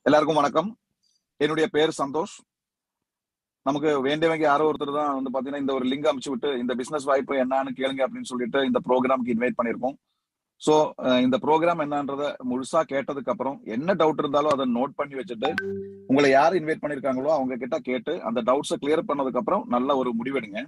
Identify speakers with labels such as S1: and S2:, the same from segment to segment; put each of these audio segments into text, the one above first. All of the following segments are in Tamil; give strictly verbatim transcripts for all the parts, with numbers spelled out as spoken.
S1: எல்லாருக்கும் வணக்கம். என்னுடைய பேர் சந்தோஷ். நமக்கு வேண்டியவங்க யாரோ ஒருத்தர் தான் வந்து பாத்தீங்கன்னா இந்த ஒரு லிங்க் அனுப்பிச்சு விட்டு இந்த பிசினஸ் வாய்ப்பு என்னன்னு கேளுங்க அப்படின்னு சொல்லிட்டு இந்த ப்ரோக்ராம்க்கு இன்வைட் பண்ணிருக்கோம். சோ இந்த ப்ரோக்ராம் என்னன்றத முழுசா கேட்டதுக்கு அப்புறம் என்ன டவுட் இருந்தாலும் அதை நோட் பண்ணி வச்சுட்டு உங்களை யார் இன்வைட் பண்ணிருக்காங்களோ அவங்க கிட்ட கேட்டு அந்த டவுட்ஸை கிளியர் பண்ணதுக்கு அப்புறம் நல்ல ஒரு முடிவெடுங்க.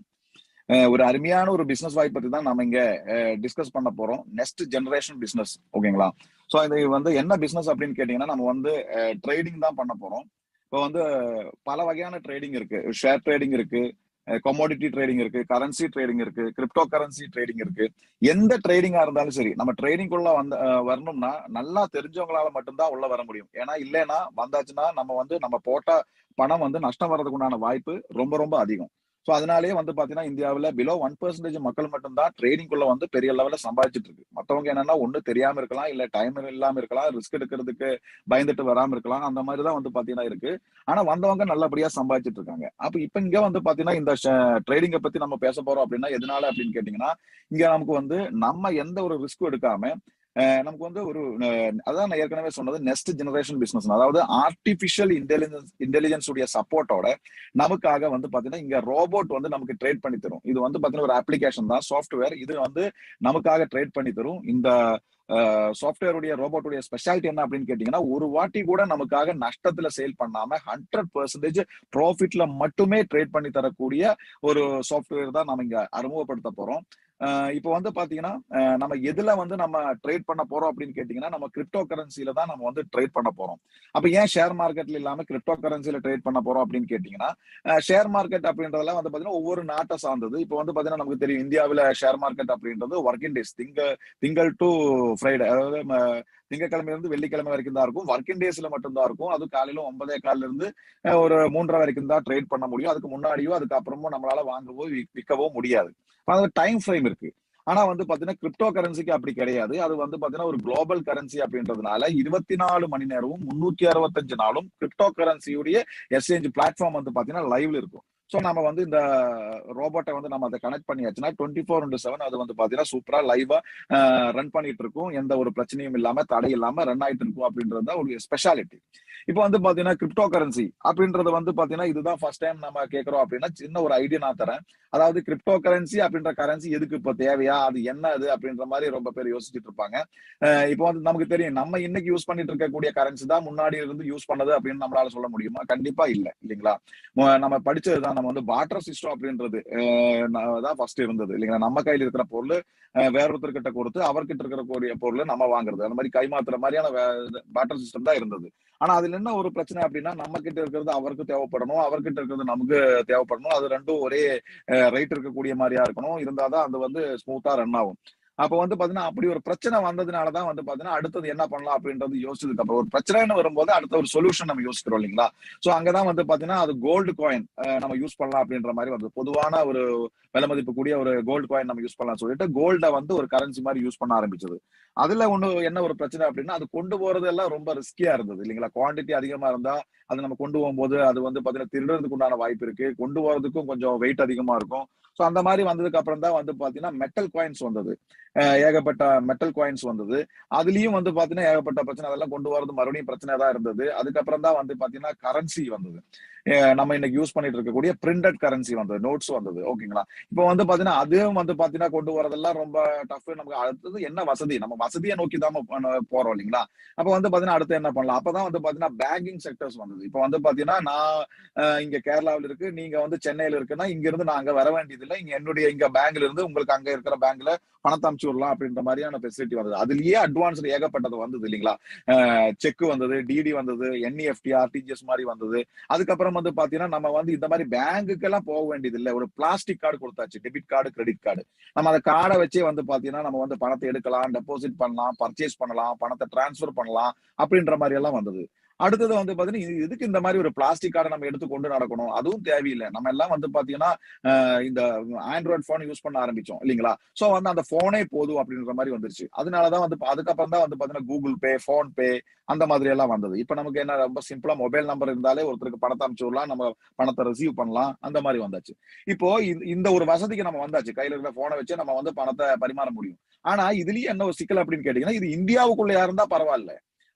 S1: ஒரு அருமையான ஒரு பிசினஸ் வாய்ப்பு பத்தி தான் நம்ம இங்க டிஸ்கஸ் பண்ண போறோம். Next generation business. ஓகேங்களா? சோ இது வந்து என்ன பிசினஸ் அப்படின்னு கேட்டீங்கன்னா நம்ம வந்து ட்ரேடிங் தான் பண்ண போறோம். இப்போ வந்து பல வகையான ட்ரேடிங் இருக்கு. ஷேர் ட்ரேடிங் இருக்கு, கமோடிட்டி ட்ரேடிங் இருக்கு, கரன்சி ட்ரேடிங் இருக்கு, கிரிப்டோ கரன்சி ட்ரேடிங் இருக்கு. எந்த ட்ரேடிங்கா இருந்தாலும் சரி, நம்ம ட்ரேடிங் உள்ள வந்து வரணும்னா நல்லா தெரிஞ்சவங்களால மட்டும்தான் உள்ள வர முடியும். ஏன்னா இல்லைன்னா வந்தாச்சுன்னா நம்ம வந்து நம்ம போட்ட பணம் வந்து நஷ்டம் வர்றதுக்கு உண்டான வாய்ப்பு ரொம்ப ரொம்ப அதிகம். சோ அதனாலேயே வந்து பாத்தீங்கன்னா இந்தியாவில பிலோ ஒன் பெர்சன்டேஜ் மக்கள் மட்டும்தான் ட்ரேடிங் குள்ள வந்து பெரிய லெவல்ல சம்பாதிச்சிட்டு இருக்கு. மத்தவங்க என்னன்னா ஒண்ணு தெரியாம இருக்கலாம், இல்ல டைம் இல்லாம இருக்கலாம், ரிஸ்க் எடுக்கிறதுக்கு பயந்துட்டு வராம இருக்கலாம். அந்த மாதிரிதான் வந்து பாத்தீங்கன்னா இருக்கு. ஆனா வந்தவங்க நல்லபடியா சம்பாதிச்சிட்டு இருக்காங்க. அப்ப இப்ப இங்க வந்து பாத்தீங்கன்னா இந்த ட்ரேடிங்கை பத்தி நம்ம பேச போறோம் அப்படின்னா எதனால அப்படின்னு கேட்டீங்கன்னா இங்க நமக்கு வந்து நம்ம எந்த ஒரு ரிஸ்க்கும் எடுக்காம நமக்கு வந்து ஒரு அதான் நான் ஏற்கனவே சொன்னது நெக்ஸ்ட் ஜெனரேஷன் பிசினஸ். அதாவது ஆர்டிபிஷியல் இன்டெலிஜென்ஸ் இன்டெலிஜென்ஸ் உடைய சப்போர்ட்டோட நமக்காக வந்து பாத்தீங்கன்னா இங்க ரோபோட் வந்து நமக்கு ட்ரேட் பண்ணி தரும். இது வந்து பாத்தீங்கன்னா ஒரு அப்ளிகேஷன் தான், சாஃப்ட்வேர். இது வந்து நமக்காக ட்ரேட் பண்ணி தரும். இந்த சாஃப்ட்வேருடைய ரோபோட்டுடைய ஸ்பெஷாலிட்டி என்ன அப்படின்னு கேட்டீங்கன்னா ஒரு வாட்டி கூட நமக்காக நஷ்டத்துல சேல் பண்ணாம ஹண்ட்ரட் பெர்சன்டேஜ் ப்ராஃபிட்ல மட்டுமே ட்ரேட் பண்ணி தரக்கூடிய ஒரு சாஃப்ட்வேர் தான் நம்ம இங்க அறிமுகப்படுத்த போறோம். இப்போ வந்து பாத்தீங்கன்னா நம்ம எதுல வந்து நம்ம ட்ரேட் பண்ண போறோம் அப்படின்னு கேட்டீங்கன்னா நம்ம கிரிப்டோ கரன்சில தான் நம்ம வந்து ட்ரேட் பண்ண போறோம். அப்ப ஏன் ஷேர் மார்க்கெட்ல இல்லாம கிரிப்டோ கரன்சில ட்ரேட் பண்ண போறோம் அப்படின்னு கேட்டீங்கன்னா ஷேர் மார்க்கெட் அப்படின்றதெல்லாம் வந்து பாத்தீங்கன்னா ஒவ்வொரு நாட்டை சார்ந்தது. இப்போ வந்து பாத்தீங்கன்னா நமக்கு தெரியும் இந்தியாவில ஷேர் மார்க்கெட் அப்படின்றது ஒர்க்கிங் டேஸ், திங்க திங்கள் டு ஃப்ரைடே, அதாவது திங்கக்கிழமை இருந்து வெள்ளிக்கிழமை வரைக்கும் தான் இருக்கும். ஒர்க்கிங் டேஸ்ல மட்டும் தான் இருக்கும். அது காலையில ஒன்பதே காலில இருந்து ஒரு மூன்றரை வரைக்கும் தான் ட்ரேட் பண்ண முடியும். அதுக்கு முன்னாடியோ அதுக்கு அப்புறமும் நம்மளால வாங்கவோ விற்கவோ முடியாது. டைம் ஃப்ரேம் இருக்கு. ஆனா வந்து பாத்தீங்கன்னா கிரிப்டோ கரன்சிக்கு அப்படி கிடையாது. அது வந்து பாத்தீங்கன்னா ஒரு குளோபல் கரன்சி அப்படின்றதுனால இருபத்தி நாலு மணி நேரமும் முன்னூத்தி அறுபத்தஞ்சு நாளும் கிரிப்டோ கரன்சியுடைய எக்ஸ்சேஞ்ச் பிளாட்ஃபார்ம் வந்து பாத்தீங்கன்னா லைவ்ல இருக்கும். சோ நம்ம வந்து இந்த ரோபோட்டை வந்து நம்ம அதை கனெக்ட் பண்ணியாச்சுன்னா டுவெண்ட்டி ஃபோர் இன்டு செவன் அது வந்து பாத்தீங்கன்னா சூப்பரா லைவா ரன் பண்ணிட்டு இருக்கும். எந்த ஒரு பிரச்சனையும் இல்லாம தடை இல்லாம ரன் ஆயிட்டு இருக்கும் அப்படின்றது ஒரு ஸ்பெஷாலிட்டி. இப்போ வந்து பாத்தீங்கன்னா கிரிப்டோ கரன்சி அப்படின்றது வந்து பாத்தீங்கன்னா இதுதான் ஃபர்ஸ்ட் டைம் நம்ம கேட்கிறோம் அப்படின்னா சின்ன ஒரு ஐடியா நான் தரேன். அதாவது கிரிப்டோ கரன்சி அப்படின்ற கரன்சி எதுக்கு இப்போ தேவையா, அது என்ன அது அப்படின்ற மாதிரி ரொம்ப பேர் யோசிச்சுட்டு இருப்பாங்க. இப்போ வந்து நமக்கு தெரியும் நம்ம இன்னைக்கு யூஸ் பண்ணிட்டு இருக்கக்கூடிய கரன்சி தான் முன்னாடி இருந்து யூஸ் பண்ணது அப்படின்னு நம்மளால சொல்ல முடியுமா? கண்டிப்பா இல்ல, இல்லைங்களா? நம்ம படிச்சதுதான். நம்ம வந்து பார்ட்டர் சிஸ்டம் அப்படின்றது தான் ஃபர்ஸ்ட் இருந்தது, இல்லைங்களா? நம்ம கையில இருக்கிற பொருள் வேற ஒருத்தர்கிட்ட கொடுத்து அவர்கிட்ட இருக்கிற பொருள் நம்ம வாங்குறது, அந்த மாதிரி கைமாத்துற மாதிரியான பார்ட்டர் சிஸ்டம் தான் இருந்தது. ஆனா அதுல என்ன ஒரு பிரச்சனை அப்படின்னா நம்ம கிட்ட இருக்கிறது அவருக்கு தேவைப்படணும், அவர்கிட்ட இருக்கிறது நமக்கு தேவைப்படணும். அது ரெண்டும் ஒரே ரைட் இருக்கக்கூடிய மாதிரியா இருக்கணும். இருந்தாதான் அது வந்து ஸ்மூத்தா ரன் ஆகும். அப்ப வந்து பாத்தீங்கன்னா அப்படி ஒரு பிரச்சனை வந்ததுனாலதான் வந்து பாத்தீங்கன்னா அடுத்தது என்ன பண்ணலாம் அப்படின்றது யோசிச்சதுக்கு அப்புறம் ஒரு பிரச்சனைன்னு வரும்போது அடுத்த ஒரு சொல்யூஷன் நம்ம யோசிக்கிறோம், இல்லைங்களா? சோ அங்கதான் வந்து பாத்தீங்கன்னா அது கோல்டு காயின் நம்ம யூஸ் பண்ணலாம் அப்படின்ற மாதிரி வந்து பொதுவான ஒரு விலை மதிப்பு கூடிய ஒரு கோல்டு காயின் நம்ம யூஸ் பண்ணலாம் சொல்லிட்டு கோல்டை வந்து ஒரு கரன்சி மாதிரி யூஸ் பண்ண ஆரம்பிச்சது. அதுல ஒண்ணு என்ன ஒரு பிரச்சனை அப்படின்னா அது கொண்டு போறது எல்லாம் ரொம்ப ரிஸ்கியா இருந்தது, இல்லைங்களா? குவான்டிட்டி அதிகமா இருந்தா அது நம்ம கொண்டு போகும்போது அது வந்து பாத்தீங்கன்னா திருடுறதுக்கு உண்டான வாய்ப்பு இருக்கு. கொண்டு போறதுக்கும் கொஞ்சம் வெயிட் அதிகமா இருக்கும். சோ அந்த மாதிரி வந்ததுக்கு அப்புறம் தான் வந்து பாத்தீங்கன்னா மெட்டல் காயின்ஸ் வந்தது. ஏகப்பட்ட மெட்டல் காயின்ஸ் வந்தது. அதுலயும் வந்து பாத்தீங்கன்னா ஏகப்பட்ட பிரச்சனை. அதெல்லாம் கொண்டு வரது மறுபடியும் பிரச்சனை தான் இருந்தது. அதுக்கப்புறம் தான் வந்து பாத்தீங்கன்னா கரன்சி வந்தது. நம்ம இன்னைக்கு யூஸ் பண்ணிட்டு இருக்கக்கூடிய பிரிண்டட் கரன்சி வந்தது, நோட்ஸ் வந்தது. ஓகேங்களா? இப்போ வந்து பாத்தீங்கன்னா அதுவும் வந்து பாத்தீங்கன்னா கொண்டு வரதெல்லாம் ரொம்ப டஃப். நமக்கு அடுத்தது என்ன வசதி, நம்ம வசதியை நோக்கி தான் போறோம், இல்லைங்களா? அப்ப வந்து பாத்தீங்கன்னா அடுத்து என்ன பண்ணலாம்? அப்பதான் வந்து பாத்தீங்கன்னா பேங்கிங் செக்டர்ஸ் வந்தது. இப்ப வந்து பாத்தீங்கன்னா நான் இங்க கேரளாவில் இருக்கு, நீங்க வந்து சென்னையில இருக்குன்னா இங்க இருந்து நான் அங்க வர வேண்டியது இல்லை. இங்க என்னுடைய இங்க பேங்க்ல இருந்து உங்களுக்கு அங்க இருக்கிற பேங்க்ல பணத்தை அமுச்சு விடலாம் அப்படின்ற மாதிரியான ஃபெசிலிட்டி வந்தது. அதுலயே அட்வான்ஸ் ஏகப்பட்டது வந்தது, இல்லைங்களா? செக் வந்தது, டிடி வந்தது, என்இஎஃப்டி, ஆர்டிஜிஎஸ் மாதிரி வந்தது. அதுக்கப்புறம் வந்து பாத்தீங்கன்னா நம்ம வந்து இந்த மாதிரி பேங்குக்கு எல்லாம் போக வேண்டியது இல்லை. ஒரு பிளாஸ்டிக் கார்டு கொடுத்தாச்சு, டெபிட் கார்டு, கிரெடிட் கார்டு. நம்ம அந்த கார்டை வச்சே வந்து பாத்தீங்கன்னா நம்ம வந்து பணத்தை எடுக்கலாம், டெபாசிட் பண்ணலாம், பர்ச்சேஸ் பண்ணலாம், பணத்தை டிரான்ஸ்பர் பண்ணலாம் அப்படின்ற மாதிரி எல்லாம் வந்தது. அடுத்தது வந்து பாத்தீங்கன்னா எதுக்கு இந்த மாதிரி ஒரு பிளாஸ்டிக் கார்டை நம்ம எடுத்து கொண்டு நடக்கணும்? அதுவும் தேவையில்லை. நம்ம எல்லாம் வந்து பாத்தீங்கன்னா இந்த ஆண்ட்ராய்டு போன் யூஸ் பண்ண ஆரம்பிச்சோம், இல்லைங்களா? சோ வந்து அந்த போனே போதும் அப்படின்ற மாதிரி வந்துருச்சு. அதனாலதான் வந்து அதுக்கப்புறம் தான் வந்து பாத்தீங்கன்னா கூகுள் பே, போன் பே அந்த மாதிரி எல்லாம் வந்தது. இப்ப நமக்கு என்ன ரொம்ப சிம்பிளா மொபைல் நம்பர் இருந்தாலே ஒருத்தருக்கு பணத்தை அனுப்பிச்சு விடலாம், நம்ம பணத்தை ரிசீவ் பண்ணலாம், அந்த மாதிரி வந்தாச்சு. இப்போ இந்த ஒரு வசதிக்கு நம்ம வந்தாச்சு. கையில இருக்கிற போனை வச்சு நம்ம வந்து பணத்தை பரிமாற முடியும். ஆனா இதுலயே என்ன ஒரு சிக்கல் அப்படின்னு கேட்டீங்கன்னா இது இந்தியாவுக்குள்ள இருந்தா பரவாயில்ல.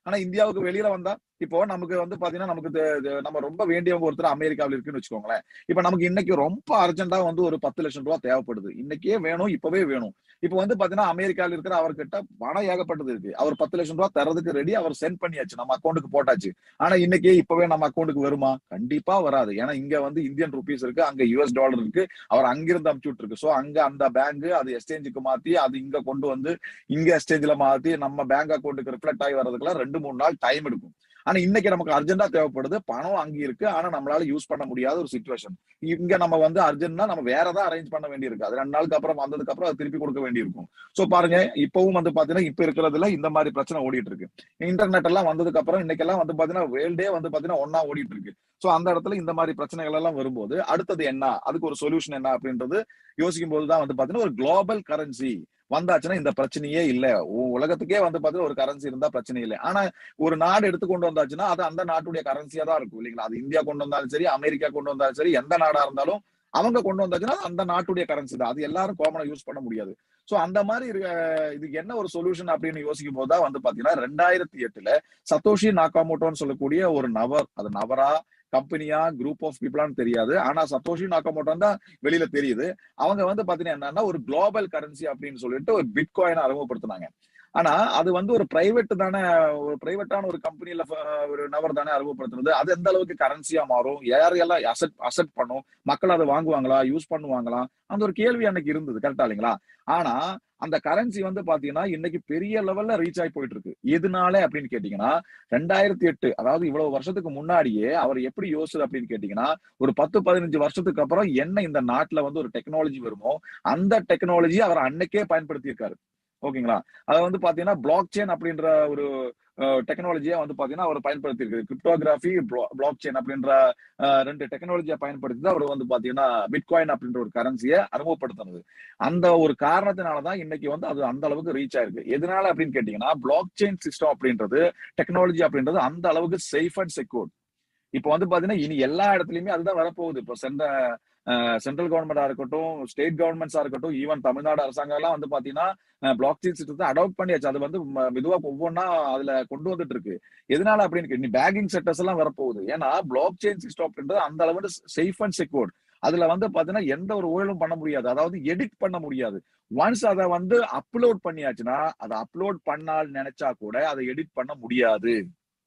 S1: ஆனா இந்தியாவுக்கு வெளியில வந்தா இப்போ நமக்கு வந்து பாத்தீங்கன்னா நமக்கு நம்ம ரொம்ப வேண்டியவங்க ஒருத்தர் அமெரிக்காவில் இருக்குன்னு வச்சுக்கோங்களேன். இப்ப நமக்கு இன்னைக்கு ரொம்ப அர்ஜென்டா வந்து ஒரு பத்து லட்சம் ரூபாய் தேவைப்படுது. இன்னைக்கே வேணும், இப்பவே வேணும். இப்ப வந்து பாத்தீங்கன்னா அமெரிக்காவில் இருக்கிற அவர்கிட்ட பணம் ஏகப்பட்டது இருக்கு. அவர் பத்து லட்சம் ரூபாய் தரதுக்கு ரெடி, அவர் சென்ட் பண்ணியாச்சு, நம்ம அக்கௌண்ட்டுக்கு போட்டாச்சு. ஆனா இன்னைக்கு இப்பவே நம்ம அக்கௌண்ட்டுக்கு வருமா? கண்டிப்பா வராது. ஏன்னா இங்க வந்து இந்தியன் ருபீஸ் இருக்கு, அங்க யூஎஸ் டாலர் இருக்கு, அவர் அங்கிருந்து அமுச்சு விட்டுருக்கு. சோ அங்க அந்த பேங்க் அது எக்ஸ்சேஞ்சுக்கு மாத்தி அது இங்க கொண்டு வந்து இங்க எக்ஸ்சேஞ்சில மாத்தி நம்ம பேங்க் அக்கௌண்ட்டுக்கு ரிஃப்ளெக்ட் ஆகி வர்றதுக்குலாம் ரெண்டு மூணு நாள் டைம் எடுக்கும். ஆனா இன்னைக்கு நமக்கு அர்ஜென்டா தேவைப்படுது, பணம் அங்க இருக்கு, ஆனா நம்மளால யூஸ் பண்ண முடியாத ஒரு சிச்சுவேஷன். இங்க நம்ம வந்து அர்ஜென்ட்னா நம்ம வேற ஏதாவது அரேஞ்ச் பண்ண வேண்டியிருக்கு. அது ரெண்டு நாளுக்கு அப்புறம் வந்ததுக்கு அப்புறம் அது திருப்பி கொடுக்க வேண்டியிருக்கும். சோ பாருங்க, இப்பவும் வந்து பாத்தீங்கன்னா இப்ப இருக்கிறதுல இந்த மாதிரி பிரச்சனை ஓடிட்டு இருக்கு. இன்டர்நெட் எல்லாம் வந்ததுக்கு அப்புறம் இன்னைக்கெல்லாம் வந்து பாத்தீங்கன்னா வேர்ல்டே வந்து பாத்தீங்கன்னா ஒன்னா ஓடிட்டு இருக்கு. சோ அந்த இடத்துல இந்த மாதிரி பிரச்சனைகள் எல்லாம் வரும்போது அடுத்தது என்ன, அதுக்கு ஒரு சொல்யூஷன் என்ன அப்படின்றது யோசிக்கும் போதுதான் வந்து பாத்தீங்கன்னா ஒரு குளோபல் கரன்சி வந்தாச்சுன்னா இந்த பிரச்சனையே இல்ல. உலகத்துக்கே வந்து பாத்தீங்கன்னா ஒரு கரன்சி இருந்தா பிரச்சனை இல்லை. ஆனா ஒரு நாடு எடுத்து கொண்டு வந்தாச்சுன்னா அது அந்த நாட்டுடைய கரன்சியா தான் இருக்கும் இல்லைங்களா? அது இந்தியா கொண்டு வந்தாலும் சரி, அமெரிக்கா கொண்டு வந்தாலும் சரி, எந்த நாடா இருந்தாலும் அவங்க கொண்டு வந்தாச்சுன்னா அந்த நாட்டுடைய கரன்சி தான். அது எல்லாரும் காமனா யூஸ் பண்ண முடியாது. சோ அந்த மாதிரி இதுக்கு என்ன ஒரு சொல்யூஷன் அப்படின்னு யோசிக்கும் போதுதான் வந்து பாத்தீங்கன்னா ரெண்டாயிரத்தி எட்டுல சத்தோஷி நாகாமோட்டோன்னு சொல்லக்கூடிய ஒரு நபர், அது நபரா கம்பெனியா குரூப் ஆஃப் பீப்புளான்னு தெரியாது. ஆனா சத்தோஷி நாகாமோட்டோ தான் வெளியில தெரியுது. அவங்க வந்து பாத்தீங்கன்னா என்னன்னா ஒரு குளோபல் கரன்சி அப்படின்னு சொல்லிட்டு ஒரு பிட்காயினை அறிமுகப்படுத்தினாங்க. ஆனா அது வந்து ஒரு பிரைவேட் தானே, ஒரு பிரைவேட்டான ஒரு கம்பெனில ஒரு நபர் தானே அறிமுகப்படுத்துறது. அது எந்த அளவுக்கு கரன்சியா மாறும், யாரையெல்லாம் அசெப்ட் அசெப்ட் பண்ணும், மக்கள் அதை வாங்குவாங்களா, யூஸ் பண்ணுவாங்களா, அந்த ஒரு கேள்வி அன்னைக்கு இருந்தது. கரெக்டா இல்லைங்களா? ஆனா அந்த கரன்சி வந்து பாத்தீங்கன்னா இன்னைக்கு பெரிய லெவல்ல ரீச் ஆகி போயிட்டு இருக்கு. எதனால அப்படின்னு கேட்டீங்கன்னா ரெண்டாயிரத்தி எட்டு, அதாவது இவ்வளவு வருஷத்துக்கு முன்னாடியே அவர் எப்படி யோசிச்சது அப்படின்னு கேட்டீங்கன்னா ஒரு பத்து பதினஞ்சு வருஷத்துக்கு அப்புறம் என்ன இந்த நாட்டுல வந்து ஒரு டெக்னாலஜி வருமோ அந்த டெக்னாலஜி அவர் அன்னைக்கே பயன்படுத்தி இருக்காரு. ஓகேங்களா? அது வந்து பாத்தீங்கன்னா பிளாக் செயின் அப்படின்ற ஒரு டெக்னாலஜியா வந்து பாத்தீங்கன்னா அவர் பயன்படுத்தி இருக்கு. கிரிப்டோகிராபி, பிளாக் செயின் அப்படின்ற ரெண்டு டெக்னாலஜியை பயன்படுத்தி தான் அவர் வந்து பாத்தீங்கன்னா பிட்காயின் அப்படின்ற ஒரு கரன்சியை அறிமுகப்படுத்தினது. அந்த ஒரு காரணத்தினாலதான் இன்னைக்கு வந்து அது அந்த அளவுக்கு ரீச் ஆயிருக்கு. எதனால அப்படின்னு கேட்டீங்கன்னா பிளாக் செயின் சிஸ்டம் அப்படின்றது டெக்னாலஜி அப்படின்றது அந்த அளவுக்கு சேஃப் அண்ட் செக்யூர். இப்ப வந்து பாத்தீங்கன்னா இனி எல்லா இடத்துலயுமே அதுதான் வரப்போகுது. இப்போ சென்ற சென்ட்ரல் கவர்மெண்டா இருக்கட்டும், ஸ்டேட் கவர்மெண்ட்ஸா இருக்கட்டும், ஈவன் தமிழ்நாடு அரசாங்கம் எல்லாம் வந்து பாத்தீங்கன்னா பிளாக் செயின் சிஸ்டத்தை அடாப்ட் பண்ணியாச்சு. அது வந்து மெதுவா ஒவ்வொன்னா அதுல கொண்டு வந்துட்டு இருக்கு. எதனால அப்படின்னு பேங்கிங் செக்டர்ஸ் எல்லாம் வரப்போகுது. ஏன்னா பிளாக் செயின் சிஸ்டம் அப்படின்றது அந்த அளவுக்கு சேஃப் அண்ட் செக்யூர். அதுல வந்து பாத்தீங்கன்னா எந்த ஒரு ஊழலும் பண்ண முடியாது, அதாவது எடிட் பண்ண முடியாது. ஒன்ஸ் அதை வந்து அப்லோட் பண்ணியாச்சுன்னா அதை அப்லோட் பண்ணால் நினைச்சா கூட அதை எடிட் பண்ண முடியாது.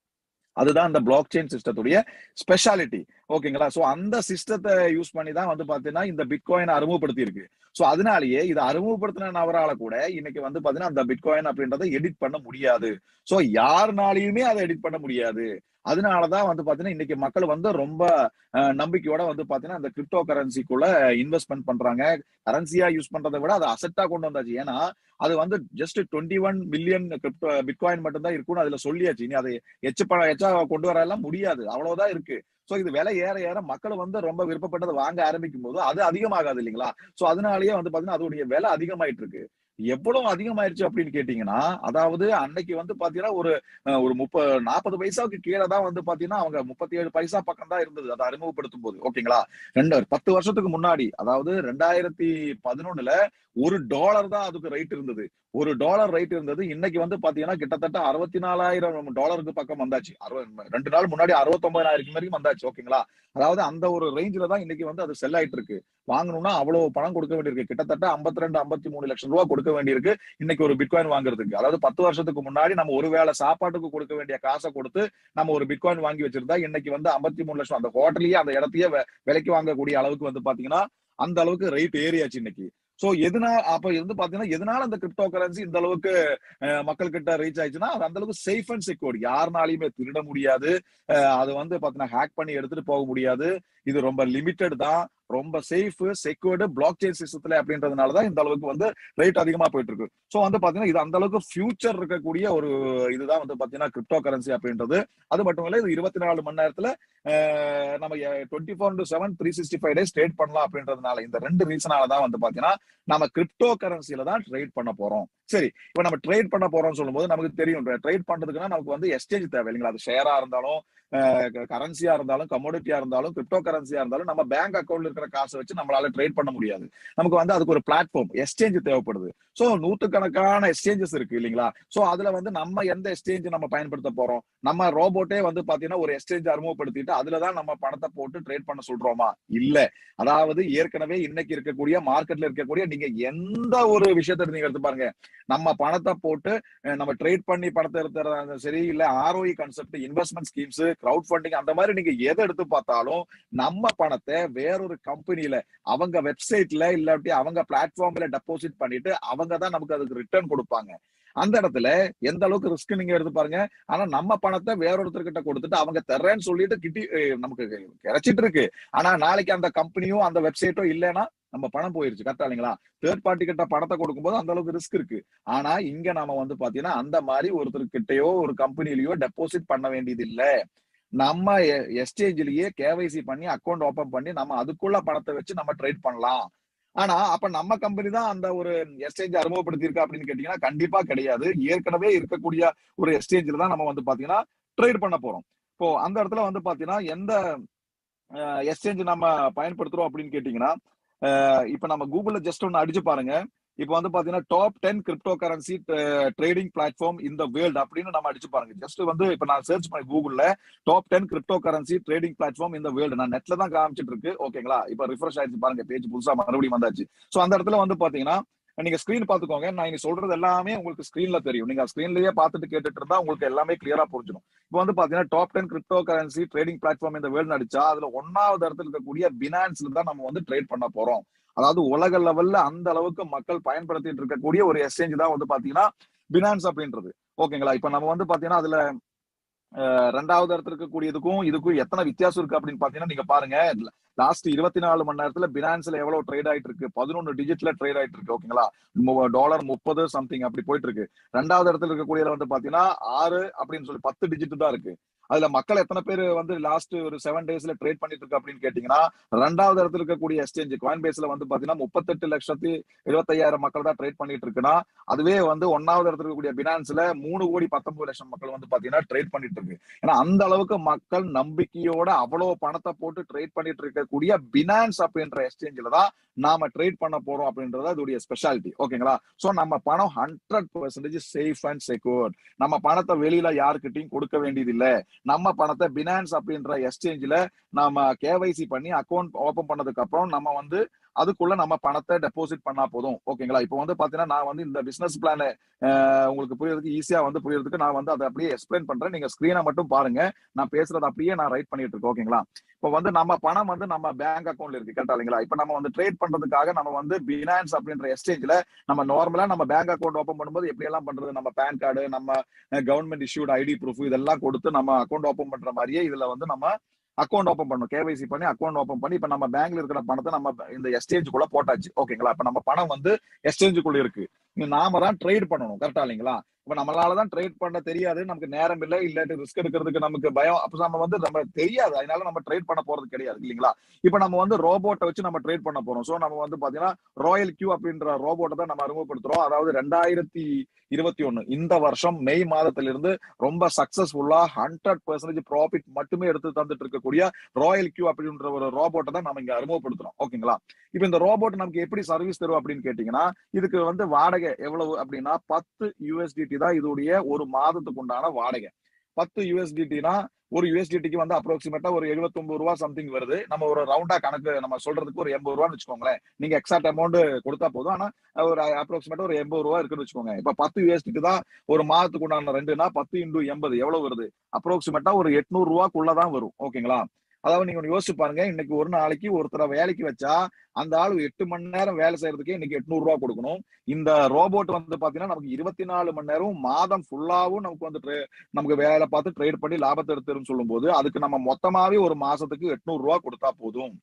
S1: அதுதான் அந்த பிளாக் செயின் சிஸ்டத்துடைய ஸ்பெஷாலிட்டி. ஓகேங்களா? சோ அந்த சிஸ்டத்தை யூஸ் பண்ணி தான் வந்து பாத்தீங்கன்னா இந்த பிட்காயின் அறிமுகப்படுத்தி இருக்கு. சோ அதனாலேயே இதை அறிமுகப்படுத்தின நபரால கூட இன்னைக்கு வந்து பாத்தீங்கன்னா அந்த பிட்காயின் அப்படின்றத எடிட் பண்ண முடியாது. சோ யாருனாலையுமே அதை எடிட் பண்ண முடியாது. அதனாலதான் வந்து பாத்தீங்கன்னா இன்னைக்கு மக்கள் வந்து ரொம்ப நம்பிக்கையோட வந்து பாத்தீங்கன்னா அந்த கிரிப்டோ கரன்சிக்குள்ள இன்வெஸ்ட்மெண்ட் பண்றாங்க. கரன்சியா யூஸ் பண்றதை விட அதை அசெட்டா கொண்டு வந்தாச்சு. ஏன்னா அது வந்து just twenty one million crypto bitcoin மட்டும் தான் இருக்கும்னு அதுல சொல்லியாச்சு. இனி அதை எச்சு எச்சா கொண்டு வர எல்லாம் முடியாது. அவ்வளவுதான் இருக்கு. சோ இது விலை ஏற ஏற மக்கள் வந்து ரொம்ப விருப்பப்பட்டதை வாங்க ஆரம்பிக்கும் போது அது அதிகமாகாது இல்லைங்களா? சோ அதனாலயே வந்து பாத்தீங்கன்னா அதோடைய விலை அதிகமாயிட்டு இருக்கு. எவ்வளவு அதிகமாயிருச்சு அப்படின்னு கேட்டீங்கன்னா அதாவது அன்னைக்கு வந்து பாத்தீங்கன்னா ஒரு ஒரு முப்பது நாற்பது பைசாவுக்கு கீழே தான் வந்து பாத்தீங்கன்னா அவங்க முப்பத்தி ஏழு பைசா பக்கம் தான் இருந்தது அதை அறிமுகப்படுத்தும் போது. ஓகேங்களா? ரெண்டு பத்து வருஷத்துக்கு முன்னாடி, அதாவது ரெண்டாயிரத்தி பதினொன்னுல ஒரு டாலர் தான் அதுக்கு ரைட் இருந்தது. ஒரு டாலர் ரைட் இருந்தது. இன்னைக்கு வந்து பாத்தீங்கன்னா கிட்டத்தட்ட அறுபத்தி நாலாயிரம் டாலருக்கு பக்கம் வந்தாச்சு. ரெண்டு நாள் முன்னாடி அறுபத்தி ஒன்பதாயிரம் வரைக்கும் வந்தாச்சு. ஓகேங்களா? அதாவது அந்த ஒரு ரேஞ்சில தான் இன்னைக்கு வந்து அது செல் ஆயிட்டு இருக்கு. வாங்கணும்னா அவ்வளவு பணம் கொடுக்க வேண்டியிருக்கு. கிட்டத்தட்ட ஐம்பத்தி ரெண்டு ஐம்பத்தி மூணு லட்சம் ரூபாய் கொடுக்க வேண்டியிருக்கு இன்னைக்கு ஒரு பிட்காயின் வாங்குறதுக்கு. அதாவது பத்து வருஷத்துக்கு முன்னாடி நம்ம ஒருவேளை சாப்பாட்டுக்கு கொடுக்க வேண்டிய காசை கொடுத்து நம்ம ஒரு பிட்காயின் வாங்கி வச்சிருந்தா இன்னைக்கு வந்து ஐம்பத்தி மூணு லட்சம் அந்த ஹோட்டலையே அந்த இடத்தையே விலைக்கு வாங்கக்கூடிய அளவுக்கு வந்து பாத்தீங்கன்னா அந்த அளவுக்கு ரேட் ஏறியாச்சு இன்னைக்கு. சோ எதனால அப்ப இருந்து பாத்தீங்கன்னா எதனால அந்த கிரிப்டோ கரன்சி இந்த அளவுக்கு மக்கள் கிட்ட ரீச் ஆயிடுச்சுன்னா அது அந்த அளவுக்கு சேஃப் அண்ட் செக்யூர். யாருனாலையுமே திருட முடியாது. அது வந்து பாத்தீங்கன்னா ஹேக் பண்ணி எடுத்துட்டு போக முடியாது. இது ரொம்ப லிமிட்டட் தான், ரொம்ப சேஃப் செக்யூர்டு பிளாக் செயின் சிஸ்டத்துல அப்படின்றதுனாலதான் இந்த அளவுக்கு வந்து ரேட் அதிகமா போயிட்டு இருக்கு. சோ வந்து பாத்தீங்கன்னா இது அந்த அளவுக்கு ஃபியூச்சர் இருக்கக்கூடிய ஒரு இதுதான் வந்து பாத்தீங்கன்னா கிரிப்டோ கரன்சி அப்படின்றது. அது மட்டும் இல்ல இது இருபத்தி நாலு மணி நேரத்துல நம்ம twenty four into seven three sixty five days trade பண்ணலாம் அப்படின்றதுனால இந்த ரெண்டு ரீசனால தான் வந்து பாத்தீங்கன்னா நம்ம கிரிப்டோ கரன்சில தான் ட்ரேட் பண்ண போறோம். சரி, இப்ப நம்ம ட்ரேட் பண்ண போறோம்னு சொல்லும்போது நமக்கு தெரியும். ட்ரேட் பண்றதுக்குன்னா நமக்கு வந்து எக்ஸ்சேஞ்ச் தேவை இல்லைங்களா? அது ஷேரா இருந்தாலும், கரன்சியா இருந்தாலும், கமோடிட்டியா இருந்தாலும், கிரிப்டோ கரன்சியா இருந்தாலும், நம்ம பேங்க் அக்கவுண்ட்ல இருக்கிற காசை வச்சு நம்மளால ட்ரேட் பண்ண முடியாது. நமக்கு வந்து அதுக்கு ஒரு பிளாட்ஃபார்ம் எக்ஸ்சேஞ்ச் தேவைப்படுது. சோ நூத்துக்கணக்கான எக்ஸ்சேஞ்சஸ் இருக்கு இல்லைங்களா? சோ அதுல வந்து நம்ம எந்த எக்ஸ்சேஞ்ச் நம்ம பயன்படுத்த போறோம்? நம்ம ரோபோட்டே வந்து பாத்தீங்கன்னா ஒரு எக்ஸ்சேஞ்ச் அறிமுகப்படுத்திட்டு அதுலதான் நம்ம பணத்தை போட்டு ட்ரேட் பண்ண சொல்றோமா? இல்ல. அதாவது ஏற்கனவே இன்னைக்கு இருக்கக்கூடிய மார்க்கெட்ல இருக்கக்கூடிய நீங்க எந்த ஒரு விஷயத்தை நீங்க எடுத்து பாருங்க. நம்ம பணத்தை போட்டு நம்ம ட்ரேட் பண்ணி பணத்தை எடுத்துறதா சரி, இல்ல ROI concept, investment schemes, crowd funding அந்த மாதிரி நீங்க எதை எடுத்து பார்த்தாலும் நம்ம பணத்தை வேறொரு கம்பெனில அவங்க வெப்சைட்ல இல்லாட்டி அவங்க பிளாட்ஃபார்ம்ல டெபாசிட் பண்ணிட்டு அவங்க தான் நமக்கு அதுக்கு ரிட்டர்ன் கொடுப்பாங்க. அந்த இடத்துல எந்த அளவுக்கு ரிஸ்க் நீங்க எடுத்து பாருங்க. ஆனா நம்ம பணத்தை வேறொருத்தர்கிட்ட கொடுத்துட்டு அவங்க தர்றேன்னு சொல்லிட்டு கிட்டி நமக்கு கிடைச்சிட்டு இருக்கு. ஆனா நாளைக்கு அந்த கம்பெனியும் அந்த வெப்சைட்டோ இல்லைன்னா நம்ம பணம் போயிருச்சு. கரெக்டா இல்லைங்களா? தேர்ட் பார்ட்டி கிட்ட பணத்தை கொடுக்கும்போது அந்த அளவுக்கு ரிஸ்க் இருக்கு. ஆனா இங்க நாம வந்து பாத்தீங்கன்னா அந்த மாதிரி ஒருத்தர்கிட்டயோ ஒரு கம்பெனிலயோ டெபாசிட் பண்ண வேண்டியது இல்ல. நம்ம எக்ஸ்சேஞ்சிலேயே கேவைசி பண்ணி அக்கௌண்ட் ஓபன் பண்ணி நம்ம அதுக்குள்ள பணத்தை வச்சு நம்ம ட்ரேட் பண்ணலாம். ஆனா அப்ப நம்ம கம்பெனி தான் அந்த ஒரு எக்ஸ்சேஞ்ச் அறிமுகப்படுத்தியிருக்கா அப்படின்னு கேட்டீங்கன்னா கண்டிப்பா கிடையாது. ஏற்கனவே இருக்கக்கூடிய ஒரு எக்ஸ்சேஞ்சில தான் நம்ம வந்து பாத்தீங்கன்னா ட்ரேட் பண்ண போறோம். இப்போ அந்த இடத்துல வந்து பாத்தீங்கன்னா எந்த எக்ஸ்சேஞ்ச் நம்ம பயன்படுத்துறோம் அப்படின்னு கேட்டீங்கன்னா, இப்ப நம்ம கூகுள்ல ஜஸ்ட் ஒன்னு அடிச்சு பாருங்க. இப்ப வந்து பாத்தீங்கன்னா top ten crypto currency trading platform in the world அப்படின்னு நம்ம அடிச்சு பாருங்க. ஜஸ்ட் வந்து இப்ப நான் சர்ச் பண்ணி கூகுள்ல top ten crypto currency trading platform in the world நான் நெட்ல தான் காமிச்சிட்டு இருக்கு. ஓகேங்களா? இப்ப ரிஃப்ரெஷ் ஆயிடுச்சு பாருங்க, பேஜ் புதுசா மறுபடியும் வந்தாச்சு. சோ அந்த இடத்துல வந்து பாத்தீங்கன்னா நீங்க ஸ்கிரீன் பாத்துக்கோங்க. நான் இனி சொல்றது எல்லாமே உங்களுக்கு ஸ்கிரீன்ல தெரியும். நீங்க ஸ்கிரீன்லயே பாத்துட்டு கேட்டுட்டு இருந்தா உங்களுக்கு எல்லாமே கிளியரா புரிஞ்சிடும். இப்போ வந்து பாத்தீங்கன்னா top ten crypto currency trading platform இந்த வேர்ல்டு அடிச்சா அதுல ஒன்னாவது இடத்துல இருக்கக்கூடிய பினான்ஸ்ல தான் நம்ம வந்து ட்ரேட் பண்ண போறோம். அதாவது உலக லெவல்ல அந்த அளவுக்கு மக்கள் பயன்படுத்திட்டு இருக்கக்கூடிய ஒரு எக்ஸ்சேஞ்ச் தான் வந்து பாத்தீங்கன்னா பினான்ஸ் அப்படின்றது. ஓகேங்களா? இப்ப நம்ம வந்து பாத்தீங்கன்னா அதுல ரெண்டாவது இடத்துல இருக்கக்கூடியதுக்கும் இதுக்கும் எத்தனை வித்தியாசம் இருக்கு அப்படின்னு பாத்தீங்கன்னா நீங்க பாருங்க. லாஸ்ட் இருபத்தி நாலு மணி நேரத்துல பினான்ஸ்ல எவ்வளவு ட்ரேட் ஆயிட்டு இருக்கு? பதினொன்னு டிஜிட்ல ட்ரேட் ஆயிட்டு இருக்கு. ஓகேங்களா? டாலர் முப்பது சம்திங் அப்படி போயிட்டு இருக்கு. ரெண்டாவது இடத்துல இருக்கக்கூடியதுல வந்து பாத்தீங்கன்னா ஆறு அப்படின்னு சொல்லி பத்து டிஜிட் தான் இருக்கு. அதுல மக்கள் எத்தனை பேர் வந்து லாஸ்ட் ஒரு செவன் டேஸ்ல ட்ரேட் பண்ணிட்டு இருக்கு அப்படின்னு கேட்டீங்கன்னா ரெண்டாவது இடத்துல இருக்கக்கூடிய எக்ஸ்சேஞ்ச் காயின்பேஸ்ல வந்து பாத்தீங்கன்னா முப்பத்தெட்டு லட்சத்தி இருபத்தையாயிரம் மக்கள் தான் ட்ரேட் பண்ணிட்டு இருக்குன்னா அதுவே வந்து ஒன்னாவது இடத்துல இருக்கக்கூடிய பினான்ஸ்ல மூணு கோடி பத்தொன்பது லட்சம் மக்கள் வந்து பாத்தீங்கன்னா ட்ரேட் பண்ணிட்டு இருக்கு. ஏன்னா அந்த அளவுக்கு மக்கள் நம்பிக்கையோட அவ்வளவு பணத்தை போட்டு ட்ரேட் பண்ணிட்டு இருக்கக்கூடிய பினான்ஸ் அப்படின்ற எக்ஸ்சேஞ்சில தான் நாம ட்ரேட் பண்ண போறோம் அப்படின்றது அதோடைய ஸ்பெஷாலிட்டி. ஓகேங்களா? சோ நம்ம பணம் hundred percentage safe and secure. நம்ம பணத்தை வெளியில யாருக்கிட்டையும் கொடுக்க வேண்டியது இல்ல. நம்ம பணத்தை பினான்ஸ் அப்படின்ற எக்ஸ்சேஞ்சில நாம கேவைசி பண்ணி அக்கௌண்ட் ஓபன் பண்ணதுக்கு அப்புறம் நம்ம வந்து அதுக்குள்ள நம்ம பணத்தை டெபாசிட் பண்ணா போதும். ஓகேங்களா? இப்போ வந்து பாத்தீங்கன்னா நான் வந்து இந்த பிசினஸ் பிளான் உங்களுக்கு புரியறதுக்கு ஈஸியா வந்து புரியறதுக்கு நான் வந்து அதை அப்படியே எக்ஸ்பிளைன் பண்றேன். நீங்க ஸ்கிரீனை மட்டும் பாருங்க. நான் பேசுறது அப்படியே நான் ரைட் பண்ணிட்டு இருக்கேன். ஓகேங்களா? இப்போ வந்து நம்ம பணம் வந்து நம்ம பேங்க் அக்கௌண்ட்ல இருக்கு. கரெக்டா இல்லைங்களா? இப்போ நம்ம வந்து ட்ரேட் பண்றதுக்காக நம்ம வந்து பினான்ஸ் அப்படின்ற எக்ஸ்சேஞ்சில நம்ம நார்மலா நம்ம பேங்க் அக்கௌண்ட் ஓபன் பண்ணும்போது எப்படி எல்லாம் பண்றது? நம்ம பேன் கார்டு, நம்ம கவர்மெண்ட் இஷ்யூட் ஐடி ப்ரூஃப் இதெல்லாம் கொடுத்து நம்ம அக்கௌண்ட் ஓபன் பண்ற மாதிரியே இதுல வந்து நம்ம அக்கௌண்ட் ஓபன் பண்ணணும். கேவைசி பண்ணி அக்கௌண்ட் ஓபன் பண்ணி இப்ப நம்ம பேங்க்ல இருக்கிற பணத்தை நம்ம இந்த எக்ஸ்சேஞ்சுக்குள்ள போட்டாச்சு. ஓகேங்களா? இப்ப நம்ம பணம் வந்து எக்ஸ்சேஞ்சுக்குள்ள இருக்கு. நாம தான் ட்ரேட் பண்ணணும். கரெக்டா இல்லைங்களா? இப்ப நம்மளாலதான் ட்ரேட் பண்ண தெரியாது. நமக்கு நேரம் இல்லை, இல்லாட்டி ரிஸ்க் எடுக்கிறதுக்கு நமக்கு பயம். அப்ப நம்ம வந்து நம்ம தெரியாது. அதனால நம்ம ட்ரேட் பண்ண போறது கிடையாது இல்லைங்களா? இப்ப நம்ம வந்து ரோபோட்டை வச்சு நம்ம ட்ரேட் பண்ண போறோம். சோ நம்ம வந்து பாத்தீங்கன்னா ராயல் கியூ அப்படின்ற ரோபோட்டை தான் நம்ம அறிமுகப்படுத்துறோம். அதாவது ரெண்டாயிரத்தி இருபத்தி ஒண்ணு இந்த வருஷம் மே மாதத்திலிருந்து ரொம்ப சக்சஸ்ஃபுல்லா ஹண்ட்ரட் பர்சன்டேஜ் ப்ராஃபிட் மட்டுமே எடுத்து தந்துட்டு இருக்கக்கூடிய ராயல் கியூ அப்படின்ற ஒரு ரோபோட்டை தான் நம்ம இங்க அறிமுகப்படுத்துறோம். ஓகேங்களா? இப்ப இந்த ரோபோட் நமக்கு எப்படி சர்வீஸ் தரும் அப்படின்னு கேட்டீங்கன்னா இதுக்கு வந்து வாடகை எவ்வளவு அப்படின்னா பத்து யூஎஸ்டிடி தான் இதோடைய ஒரு மாதத்துக்கு உண்டான வாடகை. பத்து யூஎஸ்டிடினா ஒரு யூஎஸ்டிடிக்கு வந்து அப்ராக்சிமேட்டா ஒரு எழுபத்தி ஒன்பது ரூபாய் சம்திங் வருது. நம்ம ஒரு ரவுண்டா கணக்கு நம்ம சொல்றதுக்கு ஒரு எண்பது ரூபான்னு வச்சுக்கோங்களேன். நீங்க எக்ஸாக்ட் அமௌண்ட் கொடுத்தா போதும். ஆனா ஒரு அப்ராக்சிமேட்டா ஒரு எண்பது ரூபாய் இருக்குன்னு வச்சுக்கோங்க. இப்ப பத்து யூஎஸ்டிக்கு தான் ஒரு மாதத்துக்கு உண்டான ரெண்டுனா பத்து இன்டூ எண்பது எவ்வளவு வருது? அப்ராக்சிமேட்டா ஒரு எட்நூறு ரூபாய்க்குள்ளதான் வரும். ஓகேங்களா? அதாவது நீங்க யோசிச்சு பாருங்க. இன்னைக்கு ஒரு நாளைக்கு ஒருத்தரை வேலைக்கு வச்சா அந்த ஆளு எட்டு மணி நேரம் வேலை செய்யறதுக்கே இன்னைக்கு எட்நூறு ரூபாய் கொடுக்கணும். இந்த ரோபோட் வந்து பாத்தீங்கன்னா நமக்கு இருபத்தி நாலு மணி நேரம் மாதம் ஃபுல்லாவும் நமக்கு வந்து நமக்கு வேலை பார்த்து ட்ரேட் பண்ணி லாபத்தை எடுத்துரும் சொல்லும் போது அதுக்கு நம்ம மொத்தமாவே ஒரு மாசத்துக்கு எட்நூறு ரூபாய் கொடுத்தா போதும்.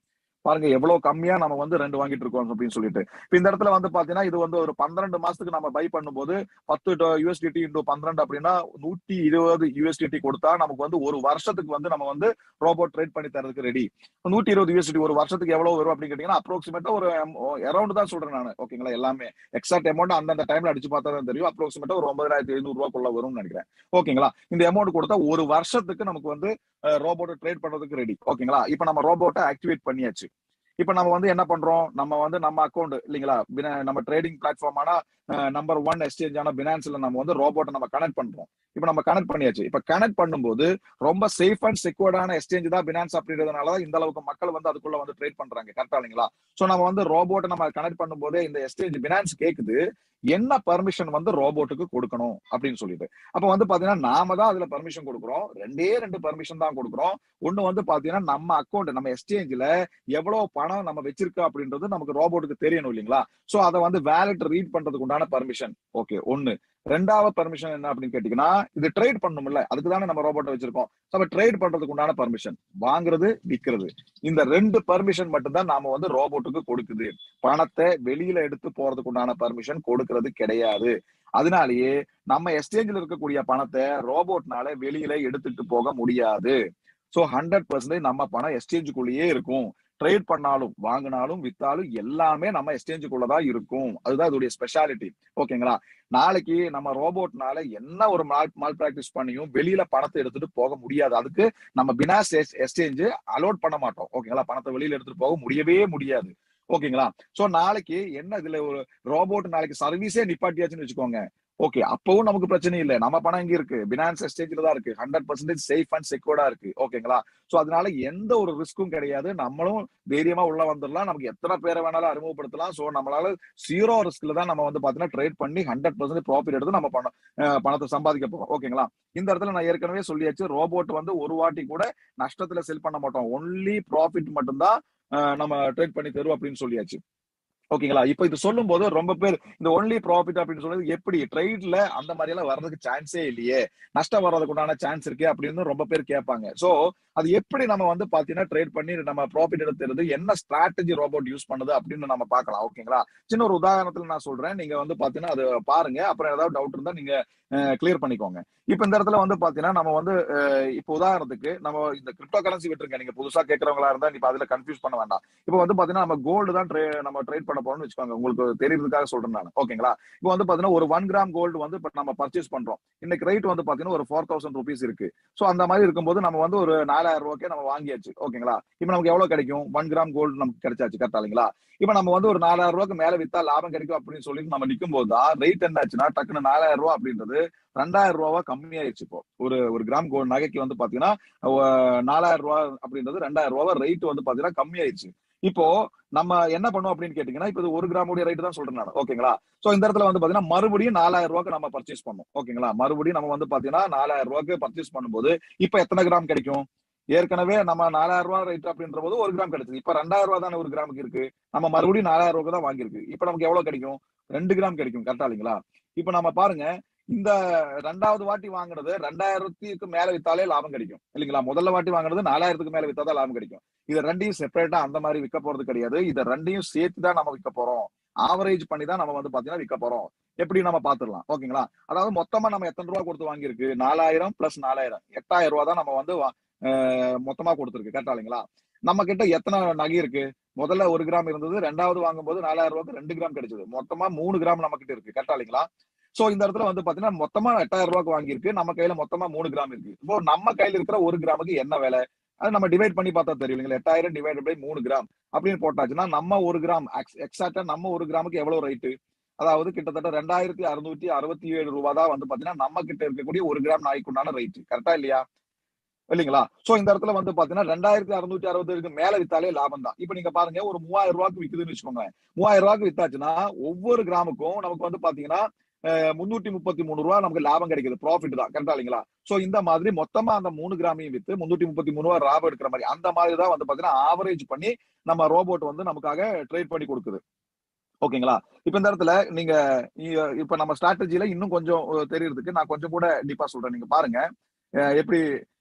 S1: பாருங்க எவ்வளவு கம்மியா நம்ம வந்து ரெண்டு வாங்கிட்டு இருக்கோம் அப்படின்னு சொல்லிட்டு. இப்ப இந்த இடத்துல வந்து பாத்தீங்கன்னா இது வந்து ஒரு பன்னிரண்டு மாசத்துக்கு நம்ம பை பண்ணும்போது பத்து யூஎஸ்டிடி இன்டூ பன்னிரண்டு அப்படின்னா நூத்தி இருபது யூஎஸ்டிடி கொடுத்தா நமக்கு வந்து ஒரு வருஷத்துக்கு வந்து நம்ம வந்து ரோபோட் ட்ரேட் பண்ணி தரதுக்கு ரெடி. நூத்தி இருபது யூஎஸ்டிடி ஒரு வருஷத்துக்கு எவ்வளவு வரும் அப்படின்னு கேட்டீங்கன்னா அப்ரோக்சிமேட்டா ஒரு அரௌண்ட் தான் சொல்றேன் நான். ஓகேங்களா, எல்லாமே எக்ஸாக்ட் அமௌண்ட் அந்தந்த டைம்ல அடிச்சு பார்த்தா தான் தெரியும். அப்ரோக்சிமேட்டா ஒரு ஒன்பதாயிரத்தி எழுநூறு ரூபாய்க்குள்ள வரும்னு நினைக்கிறேன். ஓகேங்களா, இந்த அமௌண்ட் கொடுத்தா ஒரு வருஷத்துக்கு நமக்கு வந்து ரோபோட்டை ட்ரேட் பண்றதுக்கு ரெடி. ஓகேங்களா, இப்ப நம்ம ரோபோட்டை ஆக்டிவேட் பண்ணியாச்சு. இப்ப நம்ம வந்து என்ன பண்றோம், நம்ம வந்து நம்ம அக்கௌண்ட் இல்லைங்களா, நம்ம ட்ரேடிங் பிளாட்ஃபார்மான நம்பர் ஒன் எக்ஸ்சேஞ்ச் ஆன பினான்ஸ்ல நம்ம வந்து ரோபோட்டை நம்ம கனெக்ட் பண்றோம். இப்ப நம்ம கனெக்ட் பண்ணியாச்சு. இப்ப கனெக்ட் பண்ணும்போது ரொம்ப சேஃப் அண்ட் செக்யூர்டான எக்ஸ்சேஞ்ச் தான் பினான்ஸ் அப்படின்றதுனால இந்த அளவுக்கு மக்கள் வந்து அதுக்குள்ள வந்து ட்ரேட் பண்றாங்க. கரெக்டா இல்லைங்களா? சோ நம்ம வந்து ரோபோட்டை நம்ம கனெக்ட் பண்ணும்போது இந்த எக்ஸ்சேஞ்ச் பினான்ஸ் கேக்குது என்ன பர்மிஷன் வந்து ரோபோட்டுக்கு கொடுக்கணும் அப்படின்னு சொல்லிட்டு. அப்ப வந்து பாத்தீங்கன்னா நாம தான் அதுல பர்மிஷன் கொடுக்குறோம். ரெண்டே ரெண்டு பர்மிஷன் தான் கொடுக்குறோம். ஒண்ணு வந்து பாத்தீங்கன்னா நம்ம அக்கௌண்ட் நம்ம எக்ஸ்சேஞ்சில எவ்வளவு பணம் நம்ம வச்சிருக்கோம் அப்படின்றது நமக்கு ரோபோட்டுக்கு தெரியணும் இல்லைங்களா? சோ அதை வந்து வேலட் ரீட் பண்றதுக்கு உண்டான பர்மிஷன். ஓகே, ஒண்ணு. ரெண்டாவது பர்மிஷன் என்ன அப்படின்னு கேட்டீங்கன்னா இது ட்ரேட் பண்ணணும்ல, அதுக்கு தானே நம்ம ரோபோட்டை வச்சிருக்கோம். நம்ம ட்ரேட் பண்றதுக்கு உண்டான பர்மிஷன், வாங்குறது விற்கிறது. இந்த ரெண்டு பர்மிஷன் மட்டும் தான் நாம வந்து ரோபோட்டுக்கு கொடுக்குது. பணத்தை வெளியில எடுத்து போறதுக்கு உண்டான பர்மிஷன் கொடுக்கறது கிடையாது. அதனாலேயே நம்ம எக்ஸ்சேஞ்சில் இருக்கக்கூடிய பணத்தை ரோபோட்னால வெளியில எடுத்துட்டு போக முடியாது. சோ ஹண்ட்ரட் பர்சன்டேஜ் நம்ம பணம் எக்ஸ்சேஞ்சுக்குள்ளேயே இருக்கும். ட்ரேட் பண்ணாலும் வாங்கினாலும் வித்தாலும் எல்லாமே நம்ம எக்ஸ்சேஞ்சுக்குள்ளதான் இருக்கும். அதுதான் இதோடைய ஸ்பெஷாலிட்டி. ஓகேங்களா, நாளைக்கு நம்ம ரோபோட்னால என்ன ஒரு மால் மால் பிராக்டிஸ் பண்ணியும் வெளியில பணத்தை எடுத்துட்டு போக முடியாது. அதுக்கு நம்ம பினான்ஸ் எக்ஸ்சேஞ்ச் அலோட் பண்ண மாட்டோம். ஓகேங்களா, பணத்தை வெளியில எடுத்துட்டு போக முடியவே முடியாது. ஓகேங்களா, சோ நாளைக்கு என்ன இதுல ஒரு ரோபோட் நாளைக்கு சர்வீஸே நிப்பாட்டியாச்சுன்னு வச்சுக்கோங்க. ஓகே, அப்பவும் நமக்கு பிரச்சனை இல்லை. நம்ம பணம் இங்க இருக்கு, பினான்ஸ் எக்ஸ்சேஞ்சில தான் இருக்கு. ஹண்ட்ரட் பர்சன்டேஜ் சேஃப் அண்ட் செக்யூர்டா இருக்கு. ஓகேங்களா, சோ அதனால எந்த ஒரு ரிஸ்க்கும் கிடையாது. நம்மளும் தைரியமா உள்ள வந்துடலாம். நமக்கு எத்தனை பேரை வேணாலும் அறிமுகப்படுத்தலாம். சோ நம்மளால ஜீரோ ரிஸ்க்ல தான் நம்ம வந்து பாத்தீங்கன்னா ட்ரேட் பண்ணி ஹண்ட்ரட் பர்சன்டேஜ் ப்ராஃபிட் எடுத்து நம்ம பணம் பணத்தை சம்பாதிக்க போறோம். ஓகேங்களா, இந்த இடத்துல நான் ஏற்கனவே சொல்லியாச்சு, ரோபோட் வந்து ஒரு வாட்டி கூட நஷ்டத்துல செல் பண்ண மாட்டோம். ஒன்லி ப்ராஃபிட் மட்டும்தான் நம்ம ட்ரேட் பண்ணி தருவோம் அப்படின்னு சொல்லியாச்சு. ஓகேங்களா, இப்ப இது சொல்லும் போது ரொம்ப பேர் இந்த ஒன்லி ப்ராஃபிட் அப்படின்னு சொல்றது எப்படி ட்ரேட்ல அந்த மாதிரி எல்லாம் வர்றதுக்கு சான்ஸே இல்லையே, நஷ்டம் வர்றதுக்கு உண்டான சான்ஸ் இருக்கு அப்படின்னு ரொம்ப பேர் கேட்பாங்க. சோ அது எப்படி நம்ம வந்து பாத்தீங்கன்னா ட்ரேட் பண்ணி நம்ம ப்ராஃபிட் எடுத்துறது, என்ன ஸ்ட்ராட்டஜி ரோபோட் யூஸ் பண்ணுது அப்படின்னு நம்ம பார்க்கலாம். ஓகேங்களா, சின்ன ஒரு உதாரணத்துல நான் சொல்றேன், நீங்க வந்து பாத்தீங்கன்னா அது பாருங்க. அப்புறம் ஏதாவது டவுட் இருந்தா நீங்க கிளியர் பண்ணிக்கோங்க. இப்ப இந்த இடத்துல வந்து பாத்தீங்கன்னா நம்ம வந்து இப்ப உதாரணத்துக்கு நம்ம இந்த கிரிப்டோ கரன்சி விட்டுருங்க. நீங்க புதுசா கேட்கறவங்களா இருந்தா இப்ப அதுல கன்ஃபியூஸ் பண்ண வேண்டாம். இப்ப வந்து பாத்தீங்கன்னா நம்ம கோல்டு தான் நம்ம ட்ரேட் பண்ண போறோம்னு வச்சுக்கோங்க. உங்களுக்கு தெரியறதுக்காக சொல்றேன் நான். ஓகேங்களா, இப்ப வந்து பாத்தீங்கன்னா ஒரு ஒன் கிராம் கோல்டு வந்து இப்ப நம்ம பர்ச்சேஸ் பண்றோம். இன்னைக்கு ரேட் வந்து பாத்தீங்கன்னா ஒரு ஃபோர் தௌசண்ட் ருபீஸ் இருக்கு. சோ அந்த மாதிரி இருக்கும்போது நம்ம வந்து ஒரு நாலாயிரம் ரூபாய்க்கு நம்ம வாங்கியாச்சு. ஓகேங்களா, இப்ப நமக்கு எவ்வளவு கிடைக்கும், ஒன் கிராம் கோல்டு நமக்கு கிடைச்சாச்சு. கரெக்டா இல்லைங்களா? இப்ப நம்ம வந்து ஒரு நாலாயிரம் ரூபாய்க்கு மேல வித்தா லாபம் கிடைக்கும் அப்படின்னு சொல்லி நம்ம நிற்கும் போதுதான் ரேட் என்ன ஆச்சுன்னா டக்குன்னு நாலாயிரம் ரூபாய் அப்படின்றது ரெண்டாயிரம் ரூபாவா கம்மியாயிருச்சு. இப்போ ஒரு ஒரு கிராம் கோல்டு நகைக்கு வந்து பாத்தீங்கன்னா நாலாயிரம் ரூபாய் அப்படின்றது ரெண்டாயிரம் ரூபாய் ரேட் வந்து பாத்தீங்கன்னா கம்மியாயிருச்சு. இப்போ நம்ம என்ன பண்ணுவோம் அப்படின்னு கேட்டீங்கன்னா இப்ப ஒரு கிராமுடைய ரேட் தான் சொல்றேன் நான். ஓகேங்களா, சோ இந்த இடத்துல வந்து பாத்தீங்கன்னா மறுபடியும் நாலாயிரம் ரூபாய்க்கு நம்ம பர்ச்சேஸ் பண்ணோம். ஓகேங்களா, மறுபடியும் நம்ம வந்து பாத்தீங்கன்னா நாலாயிரம் ரூபாய்க்கு பர்ச்சேஸ் பண்ணும்போது இப்ப எத்தனை கிராம் கிடைக்கும், ஏற்கனவே நம்ம நாலாயிரம் ரூபாய் ரேட் அப்படின்ற போது ஒரு கிராம் கிடைச்சது. இப்ப ரெண்டாயிரம் ரூபாய் தானே ஒரு கிராமுக்கு இருக்கு. நம்ம மறுபடியும் நாலாயிரம் ரூபாய்க்கு தான் வாங்கியிருக்கு. இப்ப நமக்கு எவ்வளவு கிடைக்கும், ரெண்டு கிராம் கிடைக்கும். கரெக்டா இல்லைங்களா? இப்ப நம்ம பாருங்க, இந்த ரெண்டாவது வாட்டி வாங்குறது ரெண்டாயிரத்துக்கு மேல வித்தாலே லாபம் கிடைக்கும் இல்லைங்களா? முதல்ல வாட்டி வாங்குறது நாலாயிரத்துக்கு மேல வித்தாதான் லாபம் கிடைக்கும். இது ரெண்டையும் செப்பரேட்டா அந்த மாதிரி விற்க போறது கிடையாது. இதை ரெண்டையும் சேர்த்து தான் நம்ம விற்க போறோம். ஆவரேஜ் பண்ணி தான் நம்ம வந்து பாத்தீங்கன்னா விற்க போறோம். எப்படி நம்ம பாத்துடலாம். ஓகேங்களா, அதாவது மொத்தமா நம்ம எத்தனை ரூபாய் கொடுத்து வாங்கியிருக்கு, நாலாயிரம் பிளஸ் நாலாயிரம் எட்டாயிரம் ரூபாய் தான் நம்ம வந்து மொத்தமா கொடுத்துருக்கு. கரெக்டா இல்லைங்களா? நம்ம கிட்ட எத்தனை நகை இருக்கு, முதல்ல ஒரு கிராம் இருந்தது, ரெண்டாவது வாங்கும் போது நாலாயிரம் ரூபாய்க்கு ரெண்டு கிராம் கிடைச்சது. மொத்தமா மூணு கிராம் நம்ம கிட்ட இருக்கு. கரெக்டா இல்லைங்களா? சோ இந்த இடத்துல வந்து பாத்தீங்கன்னா மொத்தமா எட்டாயிரம் ரூபாய்க்கு வாங்கியிருக்கு. நம்ம கையில மொத்தமா மூணு கிராம் இருக்கு. இப்போ நம்ம கையில இருக்கிற ஒரு கிராமுக்கு என்ன விலை, அது நம்ம டிவைட் பண்ணி பார்த்தா தெரியும் இல்லைங்களா? எட்டாயிரம் டிவைட் பை மூணு கிராம் அப்படின்னு போட்டாச்சுன்னா நம்ம ஒரு கிராம் எக்ஸாக்டா நம்ம ஒரு கிராமுக்கு எவ்வளவு ரேட்டு, அதாவது கிட்டத்தட்ட ரெண்டாயிரத்தி அறுநூத்தி அறுபத்தி ஏழு ரூபாய் தான் வந்து பாத்தீங்கன்னா நம்ம கிட்ட இருக்கக்கூடிய ஒரு கிராம் நாய்க்குண்டான ரேட். கரெக்டா இல்லையா? இல்லைங்களா? சோ இந்த இடத்துல வந்து பாத்தீங்கன்னா ரெண்டாயிரத்தி அறுநூத்தி அறுபது ஏழுக்கு மேல வித்தாலே லாபம் தான். இப்ப நீங்க பாருங்க, ஒரு மூவாயிரம் ரூபாய்க்கு விக்குதுன்னு வச்சுக்கோங்க. மூவாயிரம் ரூபாய்க்கு வித்தாச்சுன்னா ஒவ்வொரு கிராமுக்கும் நமக்கு வந்து பாத்தீங்கன்னா முன்னூத்தி முப்பத்தி மூணு ரூபாய் நமக்கு லாபம் கிடைக்குது. ப்ராஃபிட் தான். கரெக்டா இல்லைங்களா? சோ இந்த மாதிரி மொத்தமா அந்த மூணு கிராமையும் வித்து முன்னூத்தி முப்பத்தி மூணு ரூபாய் லாபம் எடுக்கிற மாதிரி அந்த மாதிரி தான் வந்து பாத்தீங்கன்னா ஆவரேஜ் பண்ணி நம்ம ரோபோட் வந்து நமக்காக ட்ரேட் பண்ணி கொடுக்குது. ஓகேங்களா, இப்ப இந்த இடத்துல நீங்க இப்ப நம்ம ஸ்ட்ராட்டஜில இன்னும் கொஞ்சம் தெரியறதுக்கு நான் கொஞ்சம் கூட டீப்பா சொல்றேன். நீங்க பாருங்க எப்படி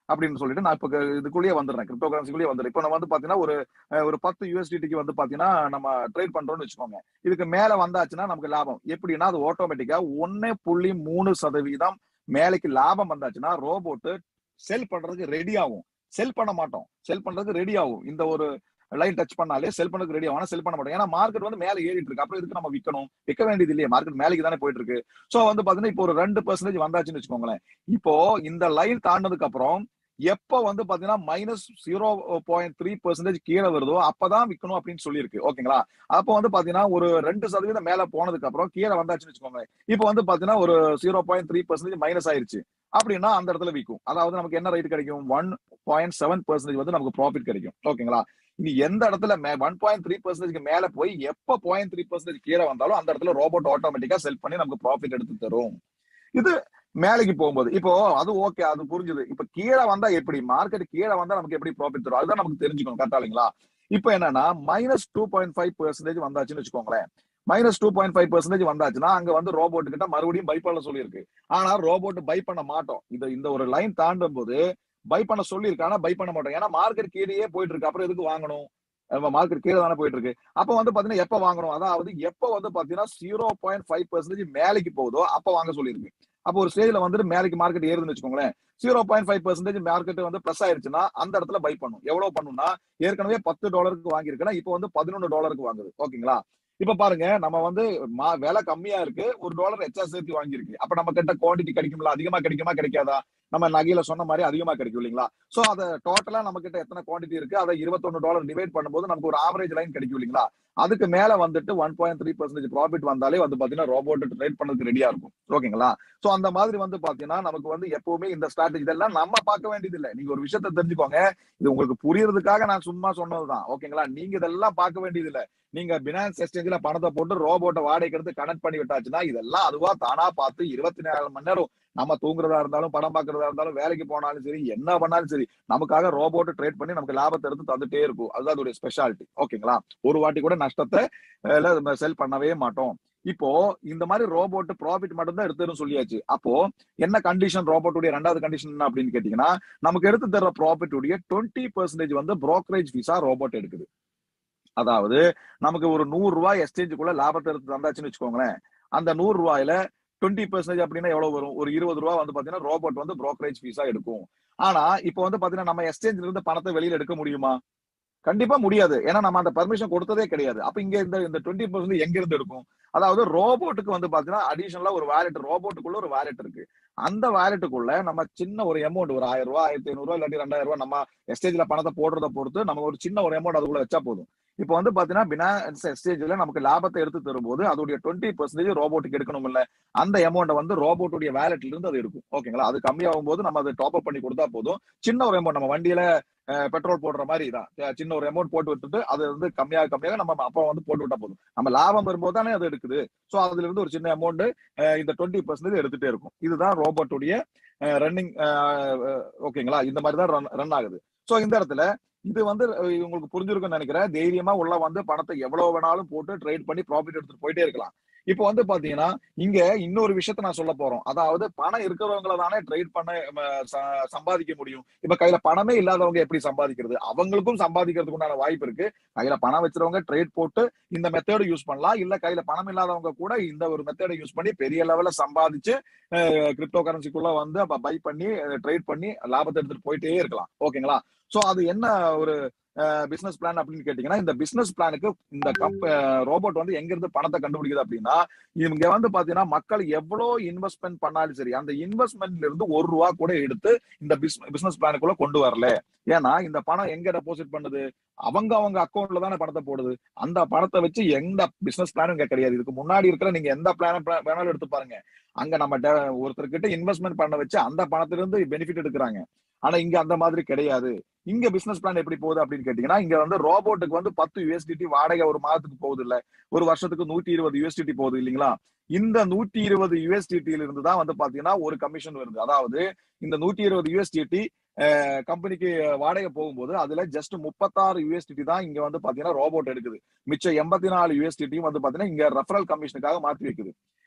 S1: அப்படின்னு சொல்லிட்டு நான் இப்ப இதுக்குள்ளேயே வந்துடுறேன், கிரிப்டோ கரன்சிக்குள்ளேயே வந்துடுறேன். இப்போ நம்ம வந்து பாத்தீங்கன்னா ஒரு ஒரு பத்து யூஎஸ்டிக்கு வந்து பாத்தீங்கன்னா நம்ம ட்ரேட் பண்றோம்னு வச்சுக்கோங்க. இதுக்கு மேல வந்தாச்சுன்னா நமக்கு லாபம் எப்படின்னா அது ஆட்டோமேட்டிக்கா ஒன்னு புள்ளி மூணு சதவீதம் மேலைக்கு லாபம் வந்தாச்சுன்னா ரோபோட் செல் பண்றதுக்கு ரெடி ஆகும். செல் பண்ண மாட்டோம், செல் பண்றதுக்கு ரெடி ஆகும். இந்த ஒரு லைன் டச் பண்ணாலே செல் பண்ணதுக்கு ரெடி ஆகும், செல் பண்ண மாட்டோம். ஏன்னா மார்க்கெட் வந்து மேல ஏறிட்டு இருக்கு. அப்புறம் இதுக்கு நம்ம விற்கணும், விற்க வேண்டியது இல்லையே, மார்க்கெட் மேலைக்கு தானே போயிட்டு இருக்கு. சோ வந்து பாத்தீங்கன்னா இப்போ ஒரு ரெண்டு பர்சன்டேஜ் வந்தாச்சுன்னு வச்சுக்கோங்களேன். இப்போ இந்த லைன் தாண்டதுக்கு அப்புறம் எப்ப வந்து பாத்தீங்கன்னா minus zero point three percentage கீழே வருதோ அப்பதான் விற்கணும் அப்படின்னு சொல்லியிருக்கு. ஓகேங்களா? அப்போ வந்து பாத்தீங்கன்னா ஒரு ரெண்டு சதவீதம் மேல போனதுக்கு அப்புறம் கீழே வந்தாச்சுன்னு வச்சுக்கோங்க. இப்போ வந்து பாத்தீங்கன்னா ஒரு zero point three percentage minus ஆயிருச்சு அப்படின்னா அந்த இடத்துல விற்கும். அதாவது நமக்கு என்ன ரேட் கிடைக்கும்? ஒன் பாயிண்ட் செவன் பர்சன்டேஜ் வந்து நமக்கு ப்ராஃபிட் கிடைக்கும். ஓகேங்களா? இனி எந்த இடத்துல ஒன் பாயிண்ட் த்ரீ பர்சன்டேஜ் மேல போய் எப்ப பாயிண்ட் த்ரீ பர்சன்டேஜ் கீழே வந்தாலும் அந்த இடத்துல ரோபோட் ஆட்டோமேட்டிக்கா செல் பண்ணி நமக்கு ப்ராஃபிட் எடுத்து தரும். இது மேலைக்கு போகும்போது இப்போ அது ஓகே, அது புரிஞ்சுது. இப்ப கீழே வந்தா எப்படி மார்க்கெட் கீழே வந்தா நமக்கு எப்படி ப்ராஃபிட் தரும் அதுதான் நமக்கு தெரிஞ்சுக்கணும். கரெக்டா இல்லைங்களா? இப்போ என்னன்னா minus two point five percentage வந்தாச்சுன்னு வச்சுக்கோங்களேன். Minus two point five percentage வந்தாச்சுன்னா அங்க வந்து ரோபோட் கிட்ட மறுபடியும் பை பண்ண சொல்லியிருக்கு. ஆனா ரோபோட் பை பண்ண மாட்டோம். இது இந்த ஒரு லைன் தாண்டும் போது பை பண்ண சொல்லியிருக்கு, ஆனா பை பண்ண மாட்டோம். ஏன்னா மார்க்கெட் கீழே போயிட்டு இருக்கு. அப்புறம் எதுக்கு வாங்கணும்? மார்க்கெட் கீழே தானே போயிட்டு இருக்கு. அப்ப வந்து பாத்தீங்கன்னா எப்ப வாங்கணும்? அதாவது எப்ப வந்து பாத்தீங்கன்னா ஜீரோ பாயிண்ட் ஃபைவ் பர்சன்டேஜ் மேலைக்கு போகுதோ அப்ப வாங்க சொல்லியிருக்கு. அப்போ ஒரு ஸ்டேஜ்ல வந்துட்டு மேலைக்கு மார்க்கெட் ஏறுதுன்னு வச்சுக்கோங்களேன். Zero point five percentage market வந்து பிளஸ் ஆயிருச்சுன்னா அந்த இடத்துல பை பண்ணும். எவ்வளவு பண்ணும்னா ஏற்கனவே பத்து டாலருக்கு வாங்கியிருக்குன்னா இப்போ வந்து பதினொன்னு டாலருக்கு வாங்குது. ஓகேங்களா? இப்ப பாருங்க நம்ம வந்து விலை கம்மியா இருக்கு, ஒரு டாலர் எச்சா சேர்த்து வாங்கியிருக்கு. அப்ப நம்ம கிட்ட குவான்டிட்டி கிடைக்கும்ல, அதிகமா கிடைக்குமா கிடைக்காதா? நம்ம நகையில சொன்ன மாதிரி அதிகமா கிடைக்கும் இல்லைங்களா? சோ அத டோட்டலா நம்ம கிட்ட எத்தனை குவான்டிட்டி இருக்கு அதை இருபத்தொன்னு டாலர் டிவைட் பண்ணும்போது நமக்கு ஒரு ஆவரேஜ் லைன் கிடைக்கும் இல்லைங்களா? அதுக்கு மேல வந்துட்டு one point three percentage profit வந்தாலே வந்து பாத்தீங்கன்னா ரோபோட் ட்ரேட் பண்ணதுக்கு ரெடியா இருக்கும். ஓகேங்களா? சோ அந்த மாதிரி வந்து பாத்தீங்கன்னா நமக்கு வந்து எப்பவுமே இந்த ஸ்ட்ராட்டஜி இதெல்லாம் நம்ம பார்க்க வேண்டியது இல்லை. நீங்க ஒரு விஷயத்த தெரிஞ்சுக்கோங்க, இது உங்களுக்கு புரியறதுக்காக நான் சும்மா சொன்னதுதான். ஓகேங்களா? நீங்க இதெல்லாம் பார்க்க வேண்டியது இல்லை. நீங்க பினான்ஸ் எக்ஸ்சேஞ்சில பணத்தை போட்டு ரோபோட்டை வாடகைக்கு எடுத்து கனெக்ட் பண்ணி விட்டாச்சுன்னா இதெல்லாம் அதுவா தானா பார்த்து இருபத்தி நாலு மணி நேரம் நம்ம தூங்குறதா இருந்தாலும் படம் பார்க்கறதா இருந்தாலும் வேலைக்கு போனாலும் சரி என்ன பண்ணாலும் சரி நமக்காக ரோபோட் ட்ரேட் பண்ணி நமக்கு லாபத்தை எடுத்து தந்துட்டே இருக்கும். அதுதான் அதோட ஸ்பெஷாலிட்டி. ஓகேங்களா? ஒரு வாட்டி கூட நஷ்டத்தை செல் பண்ணவே மாட்டோம். இப்போ இந்த மாதிரி ரோபோட் ப்ராஃபிட் மட்டும் தான் எடுத்துரும் சொல்லியாச்சு. அப்போ என்ன கண்டிஷன் ரோபோட்டுடைய ரெண்டாவது கண்டிஷன் என்ன அப்படின்னு கேட்டீங்கன்னா நமக்கு எடுத்து தர்ற ப்ராஃபிட் உடைய டுவெண்ட்டி பர்சன்டேஜ் வந்து புரோக்கரேஜ் ஃபீஸா ரோபோட் எடுக்குது. அதாவது நமக்கு ஒரு நூறு ரூபாய் எக்ஸ்சேஞ்சுக்குள்ள லாபத்தை எடுத்து தந்தாச்சுன்னு வச்சுக்கோங்களேன். அந்த நூறு ரூபாயில டுவெண்ட்டி பர்சன்டேஜ் அப்படின்னா எவ்வளவு வரும்? ஒரு இருபது ரூபாய் வந்து பாத்தீங்கன்னா ரோபோட் வந்து புரோக்கரேஜ் ஃபீஸா எடுக்கும். ஆனா இப்போ வந்து பாத்தீங்கன்னா நம்ம எக்ஸ்சேஞ்சில இருந்து பணத்தை வெளியில எடுக்க முடியுமா? கண்டிப்பா முடியாது. ஏன்னா நம்ம அந்த பர்மிஷன் கொடுத்ததே கிடையாது. அப்ப இங்க இந்த இந்த டுவெண்ட்டி பர்சன்டேஜ் எங்க இருந்து எடுக்கும்? அதாவது ரோபோட்டுக்கு வந்து பாத்தீங்கன்னா அடிஷனலா ஒரு வாலெட் ரோபோட்டுக்குள்ள ஒரு வாலெட் இருக்கு. அந்த வாலெட்டுக்குள்ள நம்ம சின்ன ஒரு அமௌண்ட் ஒரு ஆயிரம் ரூபாய் ஆயிரத்தி ஐநூறு ரூபாய் இல்லாட்டி ரெண்டாயிரம் ரூபாய் நம்ம எக்ஸ்சேஞ்சில பணத்தை போடுறத பொறுத்து நம்ம ஒரு சின்ன ஒரு அமௌண்ட் அதுக்குள்ள வச்சா போதும். இப்போ வந்து பாத்தீங்கன்னா பினான்ஸ் எக்ஸ்சேஞ்சில நமக்கு லாபத்தை எடுத்து தரும்போது அதோடைய டுவெண்ட்டி பர்சன்டேஜ் ரோபோட்டுக்கு எடுக்கணும் இல்ல. அந்த அமௌண்ட் வந்து ரோபோட்டுடைய வாலெட்ல இருந்து அது எடுக்கும். ஓகேங்களா? அது கம்மியாகும் போது நம்ம அதை டாப் அப் பண்ணி கொடுத்தா போதும். சின்ன ஒரு அமௌண்ட் நம்ம வண்டியில பெட்ரோல் போடுற மாதிரி தான். சின்ன ஒரு அமௌண்ட் போட்டு விட்டுட்டு அது வந்து கம்மியாக கம்மியாக நம்ம அப்ப வந்து போட்டு விட்டா போதும். நம்ம லாபம் வரும்போது தானே அது எடுக்குது. சோ அதுல இருந்து ஒரு சின்ன அமௌண்ட் இந்த டுவெண்ட்டி பர்சன்டேஜ் எடுத்துட்டே இருக்கும். இதுதான் ரோபோட்டுடைய ரன்னிங். ஓகேங்களா? இந்த மாதிரி தான் ரன் ஆகுது. சோ இந்த இடத்துல இது வந்து உங்களுக்கு புரிஞ்சிருக்கும்னு நினைக்கிறேன். தைரியமா உள்ள வந்து பணத்தை எவ்வளவு வேணாலும் போட்டு ட்ரேட் பண்ணி ப்ராஃபிட் எடுத்துட்டு போயிட்டே இருக்கலாம். இப்போ வந்து பாத்தீங்கன்னா இங்க இன்னொரு விஷயத்த நான் சொல்ல போறோம். அதாவது பணம் இருக்கிறவங்கள தானே ட்ரேட் பண்ண சம்பாதிக்க முடியும். இப்ப கையில பணமே இல்லாதவங்க எப்படி சம்பாதிக்கிறது? அவங்களுக்கும் சம்பாதிக்கிறதுக்கு உண்டான வாய்ப்பு இருக்கு. கையில பணம் வச்சிருவங்க ட்ரேட் போட்டு இந்த மெத்தேடு யூஸ் பண்ணலாம். இல்ல கையில பணம் இல்லாதவங்க கூட இந்த ஒரு மெத்தேடை யூஸ் பண்ணி பெரிய லெவல்ல சம்பாதிச்சு கிரிப்டோ கரன்சிக்குள்ள வந்து பை பண்ணி ட்ரேட் பண்ணி லாபத்தை எடுத்துட்டு போயிட்டே இருக்கலாம். ஓகேங்களா? சோ அது என்ன ஒரு பிசினஸ் பிளான் அப்படின்னு கேட்டீங்கன்னா இந்த பிசினஸ் பிளானுக்கு இந்த ரோபோட் வந்து எங்க இருந்து பணத்தை கண்டுபிடிக்குது அப்படின்னா இவங்க வந்து பாத்தீங்கன்னா மக்கள் எவ்வளவு இன்வெஸ்ட்மெண்ட் பண்ணாலும் சரி அந்த இன்வெஸ்ட்மெண்ட்ல இருந்து ஒரு ரூபா கூட எடுத்து இந்த பிசினஸ் பிளானுக்குள்ள கொண்டு வரல. ஏன்னா இந்த பணம் எங்க டெபாசிட் பண்ணுது? அவங்க அவங்க அக்கௌண்ட்ல தானே பணத்தை போடுது. அந்த பணத்தை வச்சு எந்த பிசினஸ் பிளானும் இங்க கிடையாது. இதுக்கு முன்னாடி இருக்கிற நீங்க எந்த பிளான் வேணாலும் எடுத்து பாருங்க. அங்க நம்ம ஒருத்தர்கிட்ட இன்வெஸ்ட்மெண்ட் பண்ண வச்சு அந்த பணத்துல இருந்து பெனிஃபிட் எடுக்கிறாங்க. ஆனா இங்க அந்த மாதிரி கிடையாது. இங்க பிசினஸ் பிளான் எப்படி போகுது அப்படின்னு கேட்டீங்கன்னா இங்க வந்து ரோபோட்டுக்கு வந்து பத்து யூஎஸ்டிடி வாடகை ஒரு மாதத்துக்கு போகுது இல்ல, ஒரு வருஷத்துக்கு நூத்தி இருபது யூஎஸ்டிடி போகுது இல்லைங்களா? இந்த நூத்தி இருபது யூஎஸ்டிடில இருந்து தான் வந்து பாத்தீங்கன்னா ஒரு கமிஷன் வருது. அதாவது இந்த நூத்தி இருபது யூஎஸ்டிடி கம்பெனிக்கு வாடகை போகும்போது அதுல ஜஸ்ட் முப்பத்தாறு யூஎஸ்டிடி தான் இங்க வந்து பாத்தீங்கன்னா ரோபோட் எடுக்குது. மிச்சம் எண்பத்தி நாலு யூஎஸ்டிடியும் வந்து பாத்தீங்கன்னா இங்க ரெஃபரல் கமிஷனுக்காக மாத்தி வைக்குது.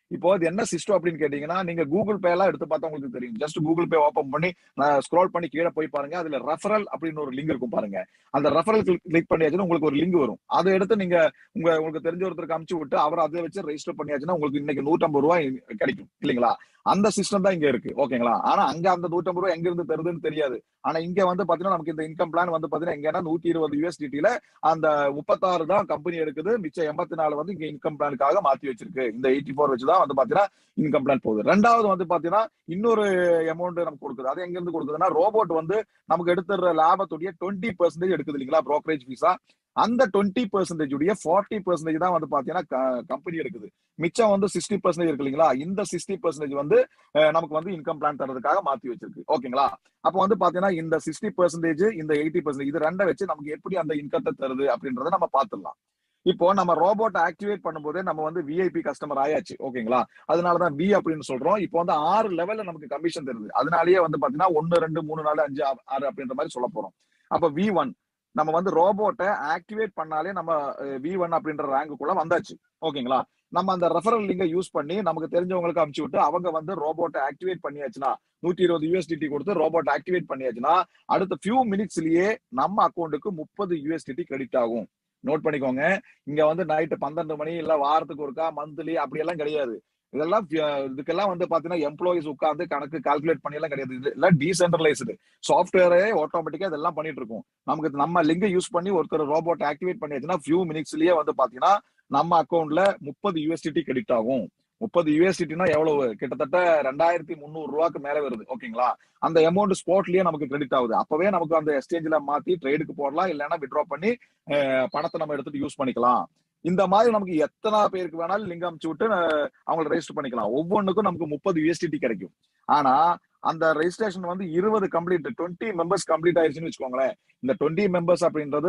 S1: இப்போ இது என்ன சிஸ்டம் அப்படின்னு கேட்டீங்கன்னா, நீங்க கூகுள் பே எல்லாம் எடுத்து பார்த்தா உங்களுக்கு தெரியும். ஜஸ்ட் கூகுள் பே ஓப்பன் பண்ணி நான் ஸ்க்ரோல் பண்ணி கீழ போய் பாருங்க. அதுல ரெஃபரல் அப்படின்னு ஒரு லிங்க் இருக்கும் பாருங்க. அந்த ரெஃபரல் கிளிக் பண்ணியாச்சுன்னா உங்களுக்கு ஒரு லிங்க் வரும். அத எடுத்து நீங்க உங்க உங்களுக்கு தெரிஞ்ச ஒருத்தருக்கு அனுப்பிச்சு விட்டு அவர் அதை வச்சு ரெஜிஸ்டர் பண்ணியாச்சுன்னா உங்களுக்கு இன்னைக்கு நூற்று ஐம்பது ரூபாய் கிடைக்கும் இல்லைங்களா? அந்த சிஸ்டம் தான் இங்க இருக்கு. ஓகேங்களா? ஆனா அங்க அந்த நூற்று ஐம்பது ரூபாய் எங்க இருந்து தருதுன்னு தெரியாது. ஆனா இங்க வந்து பாத்தீங்கன்னா நமக்கு இந்த இன்கம் பிளான் வந்து பாத்தீங்கன்னா எங்கன்னா நூற்றி இருபது யூஎஸ்டிடில அந்த முப்பத்தி ஆறு தான் கம்பெனி எடுக்குது. மிச்சம் எண்பத்தி நாலு வந்து இங்க இன்கம் பிளானுக்காக மாத்தி வச்சிருக்கு. இந்த எண்பத்தி நான்கு வச்சுதான் வந்து பாத்தீங்கன்னா இன்கம் பிளான் போகுது. ரெண்டாவது வந்து பாத்தீங்கன்னா இன்னொரு அமௌண்ட் நமக்கு கொடுக்குது. அது எங்க இருந்து கொடுக்குதுன்னா ரோபோட் வந்து நமக்கு எடுத்துற லாபத்துடைய இருபது சதவீதம் எடுக்குது இல்லைங்களா? புரோக்கரேஜ் ஃபீஸா அந்த இருபது சதவீதம் உடைய நாற்பது சதவீதம் தான் வந்து பாத்தீங்கன்னா கம்பெனி எடுக்குது. மிச்சம் வந்து அறுபது சதவீதம் இருக்கு இல்லைங்களா? இந்த அறுபது சதவீதம் வந்து நமக்கு வந்து இன்கம் பிளான் தரதுக்காக மாத்தி வச்சிருக்கு. ஓகேங்களா? அப்ப வந்து பாத்தீங்கன்னா இந்த அறுபது சதவீதம் இந்த எண்பது சதவீதம் இது ரெண்டை வச்சு நமக்கு எப்படி அந்த இன்கத்தை தருது அப்படின்றத நம்ம பாத்துடலாம். இப்போ நம்ம ரோபோட் ஆக்டிவேட் பண்ணும்போதே நம்ம வந்து விஐபி கஸ்டமர் ஆயாச்சு. ஓகேங்களா? அதனாலதான் வி அப்படின்னு சொல்றோம். இப்போ வந்து ஆறு லெவல்ல நமக்கு கமிஷன் தருது. அதனாலேயே வந்து பாத்தீங்கன்னா ஒன்னு ரெண்டு மூணு நாலு அஞ்சு ஆறு அப்படின்ற மாதிரி சொல்ல போறோம். அப்ப வி ஒன் நம்ம வந்து ரோபோட்டை ஆக்டிவேட் பண்ணாலே நம்ம வி ஒன் அப்படின்ற ரேங்குக்குள்ள வந்தாச்சு. ஓகேங்களா? நம்ம அந்த ரெஃபரல் லிங்கை யூஸ் பண்ணி நமக்கு தெரிஞ்சவங்களுக்கு அனுப்பிச்சு விட்டு அவங்க வந்து ரோபோட்டை ஆக்டிவேட் பண்ணியாச்சுன்னா நூத்தி இருபது யூஎஸ்டிடி கொடுத்து ரோபோட் ஆக்டிவேட் பண்ணியாச்சுன்னா அடுத்த ஃபியூ மினிட்ஸ்லயே நம்ம அக்கௌண்ட்டுக்கு முப்பது யூஎஸ்டிடி கிரெடிட் ஆகும். நோட் பண்ணிக்கோங்க. இங்க வந்து நைட்டு பன்னெண்டு மணி இல்ல வாரத்துக்கு ஒருக்கா மந்த்லி அப்படி எல்லாம் கிடையாது. இதெல்லாம் இதுக்கெல்லாம் வந்து பாத்தீங்கன்னா எம்ப்ளாயிஸ் உட்கார்ந்து கணக்கு கால்குலேட் பண்ணி எல்லாம் கிடையாது. இது எல்லாம் டீசென்ட்ரலைஸ்டு சாஃப்ட்வேரே ஆட்டோமேட்டிக்கா இதெல்லாம் பண்ணிட்டு இருக்கும். நமக்கு நம்ம லிங்க் யூஸ் பண்ணி ஒருத்தர் ரோபோட் ஆக்டிவேட் பண்ணியாச்சுன்னா ஃபியூ மினிட்ஸ்லயே வந்து பாத்தீங்கன்னா நம்ம அக்கௌண்ட்ல முப்பது யூஎஸ்டிடி கிரெடிட் ஆகும். முப்பது யூஎஸ்டினா எவ்வளவு? கிட்டத்தட்ட ரெண்டாயிரத்தி முந்நூறு ரூபாய்க்கு மேல வருது. ஓகேங்களா? அந்த அமௌண்ட் ஸ்பாட்லயே நமக்கு கிரெடிட் ஆகுது. அப்பவே நமக்கு அந்த எக்ஸ்சேஞ்சில மாத்தி ட்ரேடுக்கு போடலாம், இல்லைன்னா வித்ட்ரா பண்ணி பணத்தை நம்ம எடுத்துட்டு யூஸ் பண்ணிக்கலாம். இந்த மாதிரி நமக்கு எத்தனை பேருக்கு வேணாலும் லிங்க் அனுப்பிச்சு விட்டு அவங்களை ரெஜிஸ்டர் பண்ணிக்கலாம். ஒவ்வொன்றுக்கும் நமக்கு முப்பது யூஎஸ்டிடி கிடைக்கும். ஆனா அந்த ரெஜிஸ்ட்ரேஷன் வந்து இருபது கம்ப்ளீட் டுவெண்ட்டி மெம்பர்ஸ் கம்ப்ளீட் ஆயிருச்சுன்னு வச்சுக்கோங்களேன். இந்த டுவெண்ட்டி மெம்பர்ஸ் அப்படின்றது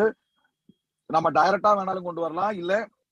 S1: நம்ம டைரக்டா வேணாலும் கொண்டு வரலாம், இல்ல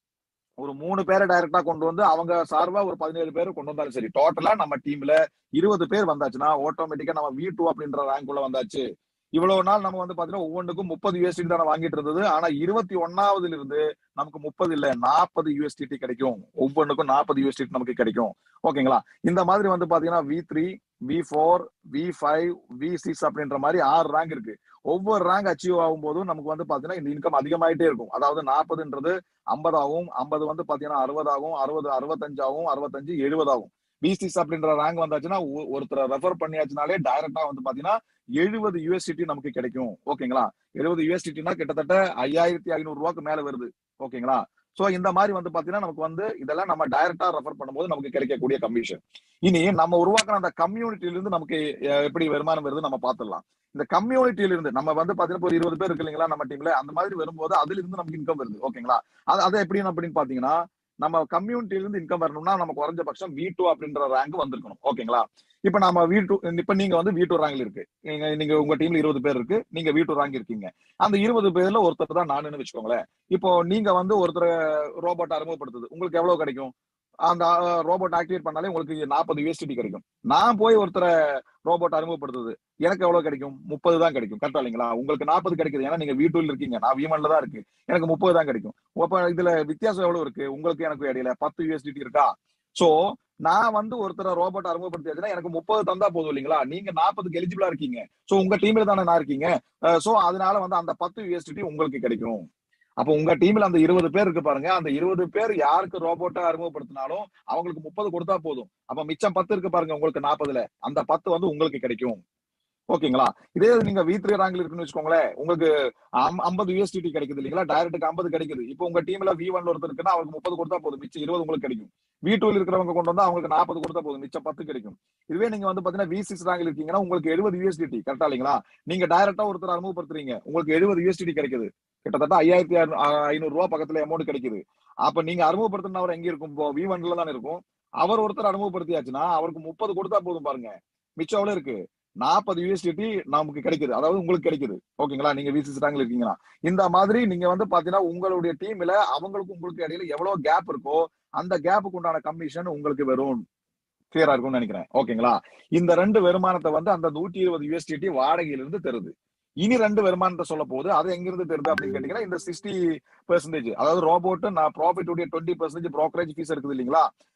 S1: ஒரு மூணு பேரை டைரக்டா கொண்டு வந்து அவங்க சார்பா ஒரு பதினேழு பேர் கொண்டு வந்தாலும் சரி. டோட்டலா நம்ம டீம்ல இருபது பேர் வந்தாச்சுன்னா ஆட்டோமேட்டிக்கா நம்ம வி டூ அப்படின்ற ரேங்க் உள்ள வந்தாச்சு. இவ்வளவு நாள் நம்ம வந்து பாத்தீங்கன்னா ஒவ்வொன்றுக்கும் முப்பது யூஎஸ்டி தானே வாங்கிட்டு இருந்தது. ஆனா இருபத்தி ஒன்னாவதுல இருந்து நமக்கு முப்பது இல்ல நாற்பது யூஎஸ்டி கிடைக்கும். ஒவ்வொன்றுக்கும் நாற்பது யூஎஸ்டி நமக்கு கிடைக்கும். ஓகேங்களா? இந்த மாதிரி வந்து பாத்தீங்கன்னா V three V four V five V six அப்படின்ற மாதிரி ஆறு ரேங்க் இருக்கு. ஒவ்வொரு ரேங்க் அச்சீவ் ஆகும் போதும் நமக்கு வந்து பாத்தீங்கன்னா இந்த இன்கம் அதிகமாயிட்டே இருக்கும். அதாவது நாற்பதுன்றது ஐம்பது ஆகும், ஐம்பது வந்து பாத்தீங்கன்னா அறுபது ஆகும், அறுபது அறுபத்தஞ்சு ஆகும், அறுபத்தஞ்சு எழுபது ஆகும். வி சிக்ஸ் அப்படின்ற ரேங்க் வந்தாச்சுன்னா ஒருத்தரை ரெஃபர் பண்ணியாச்சுனாலே டைரக்டா வந்து பாத்தீங்கன்னா எழுபது யூஎஸ்டிடி நமக்கு கிடைக்கும். ஓகேங்களா? எழுபது யூஎஸ்டினா கிட்டத்தட்ட ஐயாயிரத்தி ஐநூறு ரூபாய்க்கு மேல வருது. ஓகேங்களா? சோ இந்த மாதிரி வந்து பாத்தீங்கன்னா நமக்கு வந்து இதெல்லாம் நம்ம டைரக்டா ரெஃபர் பண்ணும்போது நமக்கு கிடைக்கக்கூடிய கமிஷன். இனி நம்ம உருவாக்குற அந்த கம்யூனிட்டியில இருந்து நமக்கு எப்படி வருமானம் வருது நம்ம பாத்துடலாம். இந்த கம்யூனிட்டியில இருந்து நம்ம வந்து பாத்தீங்கன்னா ஒரு இருபது பேர் இருக்கு இல்லைங்களா நம்ம டீம்ல, அந்த மாதிரி வரும்போது அதுல இருந்து நமக்கு இன்கம் வருது. ஓகேங்களா? அது அதை எப்படி அப்படின்னு பாத்தீங்கன்னா நம்ம கம்யூனிட்டில இருந்து இன்கம் வரணும்னா நம்ம குறைஞ்சபட்சம் வி டூ அப்படின்ற ரேங்க் வந்திருக்கணும். ஓகேங்களா? இப்ப நம்ம வி டூ இப்ப நீங்க வந்து வி டூ ரேங்க்ல இருக்கு. நீங்க நீங்க உங்க டீம்ல இருபது பேர் இருக்கு. நீங்க வி டூ ரேங்க் இருக்கீங்க. அந்த இருபது பேர்ல ஒருத்தர் தான் நானுன்னு வச்சுக்கோங்களேன். இப்போ நீங்க வந்து ஒருத்தர் ரோபோட் அறிமுகப்படுத்துது. உங்களுக்கு எவ்வளவு கிடைக்கும்? அந்த ரோபோட் ஆக்டிவேட் பண்ணாலே உங்களுக்கு நாற்பது யூஎஸ்டி கிடைக்கும். நான் போய் ஒருத்தரை ரோபோட் அறிமுகப்படுத்துது. எனக்கு எவ்வளவு கிடைக்கும்? முப்பது தான் கிடைக்கும். கரெக்டா இல்லைங்களா? உங்களுக்கு நாற்பது கிடைக்குது. ஏன்னா நீங்க வி டூல இருக்கீங்க. நான் வி ஒன்ல தான் இருக்கு. எனக்கு முப்பது தான் கிடைக்கும். அப்ப இதுல வித்தியாசம் எவ்வளவு இருக்கு? உங்களுக்கு எனக்கு இடையில பத்து யூஎஸ்டி இருக்கா? சோ நான் வந்து ஒருத்தரை ரோபோட் அறிமுகப்படுத்தியாச்சுன்னா எனக்கு முப்பது தந்தா போதும் இல்லைங்களா? நீங்க நாற்பதுக்கு எலிஜிபிளா இருக்கீங்க. சோ உங்க டீம்ல தானே நான் இருக்கீங்க. சோ அதனால வந்து அந்த பத்து யூஎஸ்டி உங்களுக்கு கிடைக்கும். அப்ப உங்க டீம்ல அந்த இருபது பேர் இருக்கு பாருங்க. அந்த இருபது பேர் யாருக்கு ரோபோட்டா அறிமுகப்படுத்தினாலும் அவங்களுக்கு முப்பது கொடுத்தா போதும். அப்ப மிச்சம் பத்து இருக்கு பாருங்க உங்களுக்கு நாற்பதுல. அந்த பத்து வந்து உங்களுக்கு கிடைக்கும். ஓகேங்களா? இதே நீங்க வி த்ரீ ரேங்க்ல இருக்குன்னு வச்சுக்கோங்களேன். உங்களுக்கு ஐம்பது யூஎஸ்டி கிடைக்குது இல்லைங்களா? டைரக்ட்டுக்கு ஐம்பது கிடைக்குது. இப்போ உங்க டீம்ல வி ஒன்ல ஒருத்தர் இருக்குன்னா அவருக்கு முப்பது கொடுத்தா போதும். மிச்சம் இருபது உங்களுக்கு கிடைக்கும். வி டூல இருக்கிறவங்க கொண்டு வந்தா அவங்களுக்கு நாற்பது கொடுத்தா போதும். மிச்சம் பத்து கிடைக்கும். இதுவே நீங்க வந்து பாத்தீங்கன்னா வி சிக்ஸ் ரேங்க்ல இருக்கீங்கன்னா உங்களுக்கு எழுபது யூஎஸ்டி கரெக்டா இல்லைங்களா? நீங்க டைரக்டா ஒருத்தர் அறிமுகப்படுத்துறீங்க. உங்களுக்கு எழுபது யூஎஸ்டி கிடைக்குது. கிட்டத்தட்ட ஐயாயிரத்தி ஐநூறு ரூபாய் பக்கத்துல அமௌண்ட் கிடைக்குது. அப்ப நீங்க அறிமுகப்படுத்தினவர் எங்க இருக்கும்? வி ஒன்ல தான் இருக்கும். அவர் ஒருத்தர் அறிமுகப்படுத்தியாச்சுன்னா அவருக்கு முப்பது கொடுத்தா போதும் பாருங்க. மிச்சம் எவ்வளவு இருக்கு? நாற்பது யூஎஸ்டி நமக்கு கிடைக்குது. அதாவது உங்களுக்கு கிடைக்குது. ஓகேங்களா? நீங்க வி சிக்ஸ் ரேங்க்ல இருக்கீங்கன்னா இந்த மாதிரி நீங்க வந்து பாத்தீங்கன்னா உங்களுடைய டீம்ல அவங்களுக்கு உங்களுக்கு இடையில எவ்வளவு கேப் இருக்கோ அந்த கேப்புக்கு உண்டான கமிஷன் உங்களுக்கு வரும். கிளியரா இருக்கும்னு நினைக்கிறேன். ஓகேங்களா? இந்த ரெண்டு வருமானத்தை வந்து அந்த நூற்றி இருபது யூஎஸ்டி வாடகையில இருந்து தருது. இனி ரெண்டு வருமானத்தை சொல்ல போது அது எங்க இருந்து தருது அப்படின்னு கேட்டீங்கன்னா இந்த சிக்ஸ்டி பெர்சன்டேஜ் அதாவது ரோபோட் நான் ப்ராஃபிட் உடைய டுவெண்ட்டி பெர்சன்டேஜ் ப்ரோக்கரேஜ் ஃபீஸ் இருக்குது இல்லைங்களா?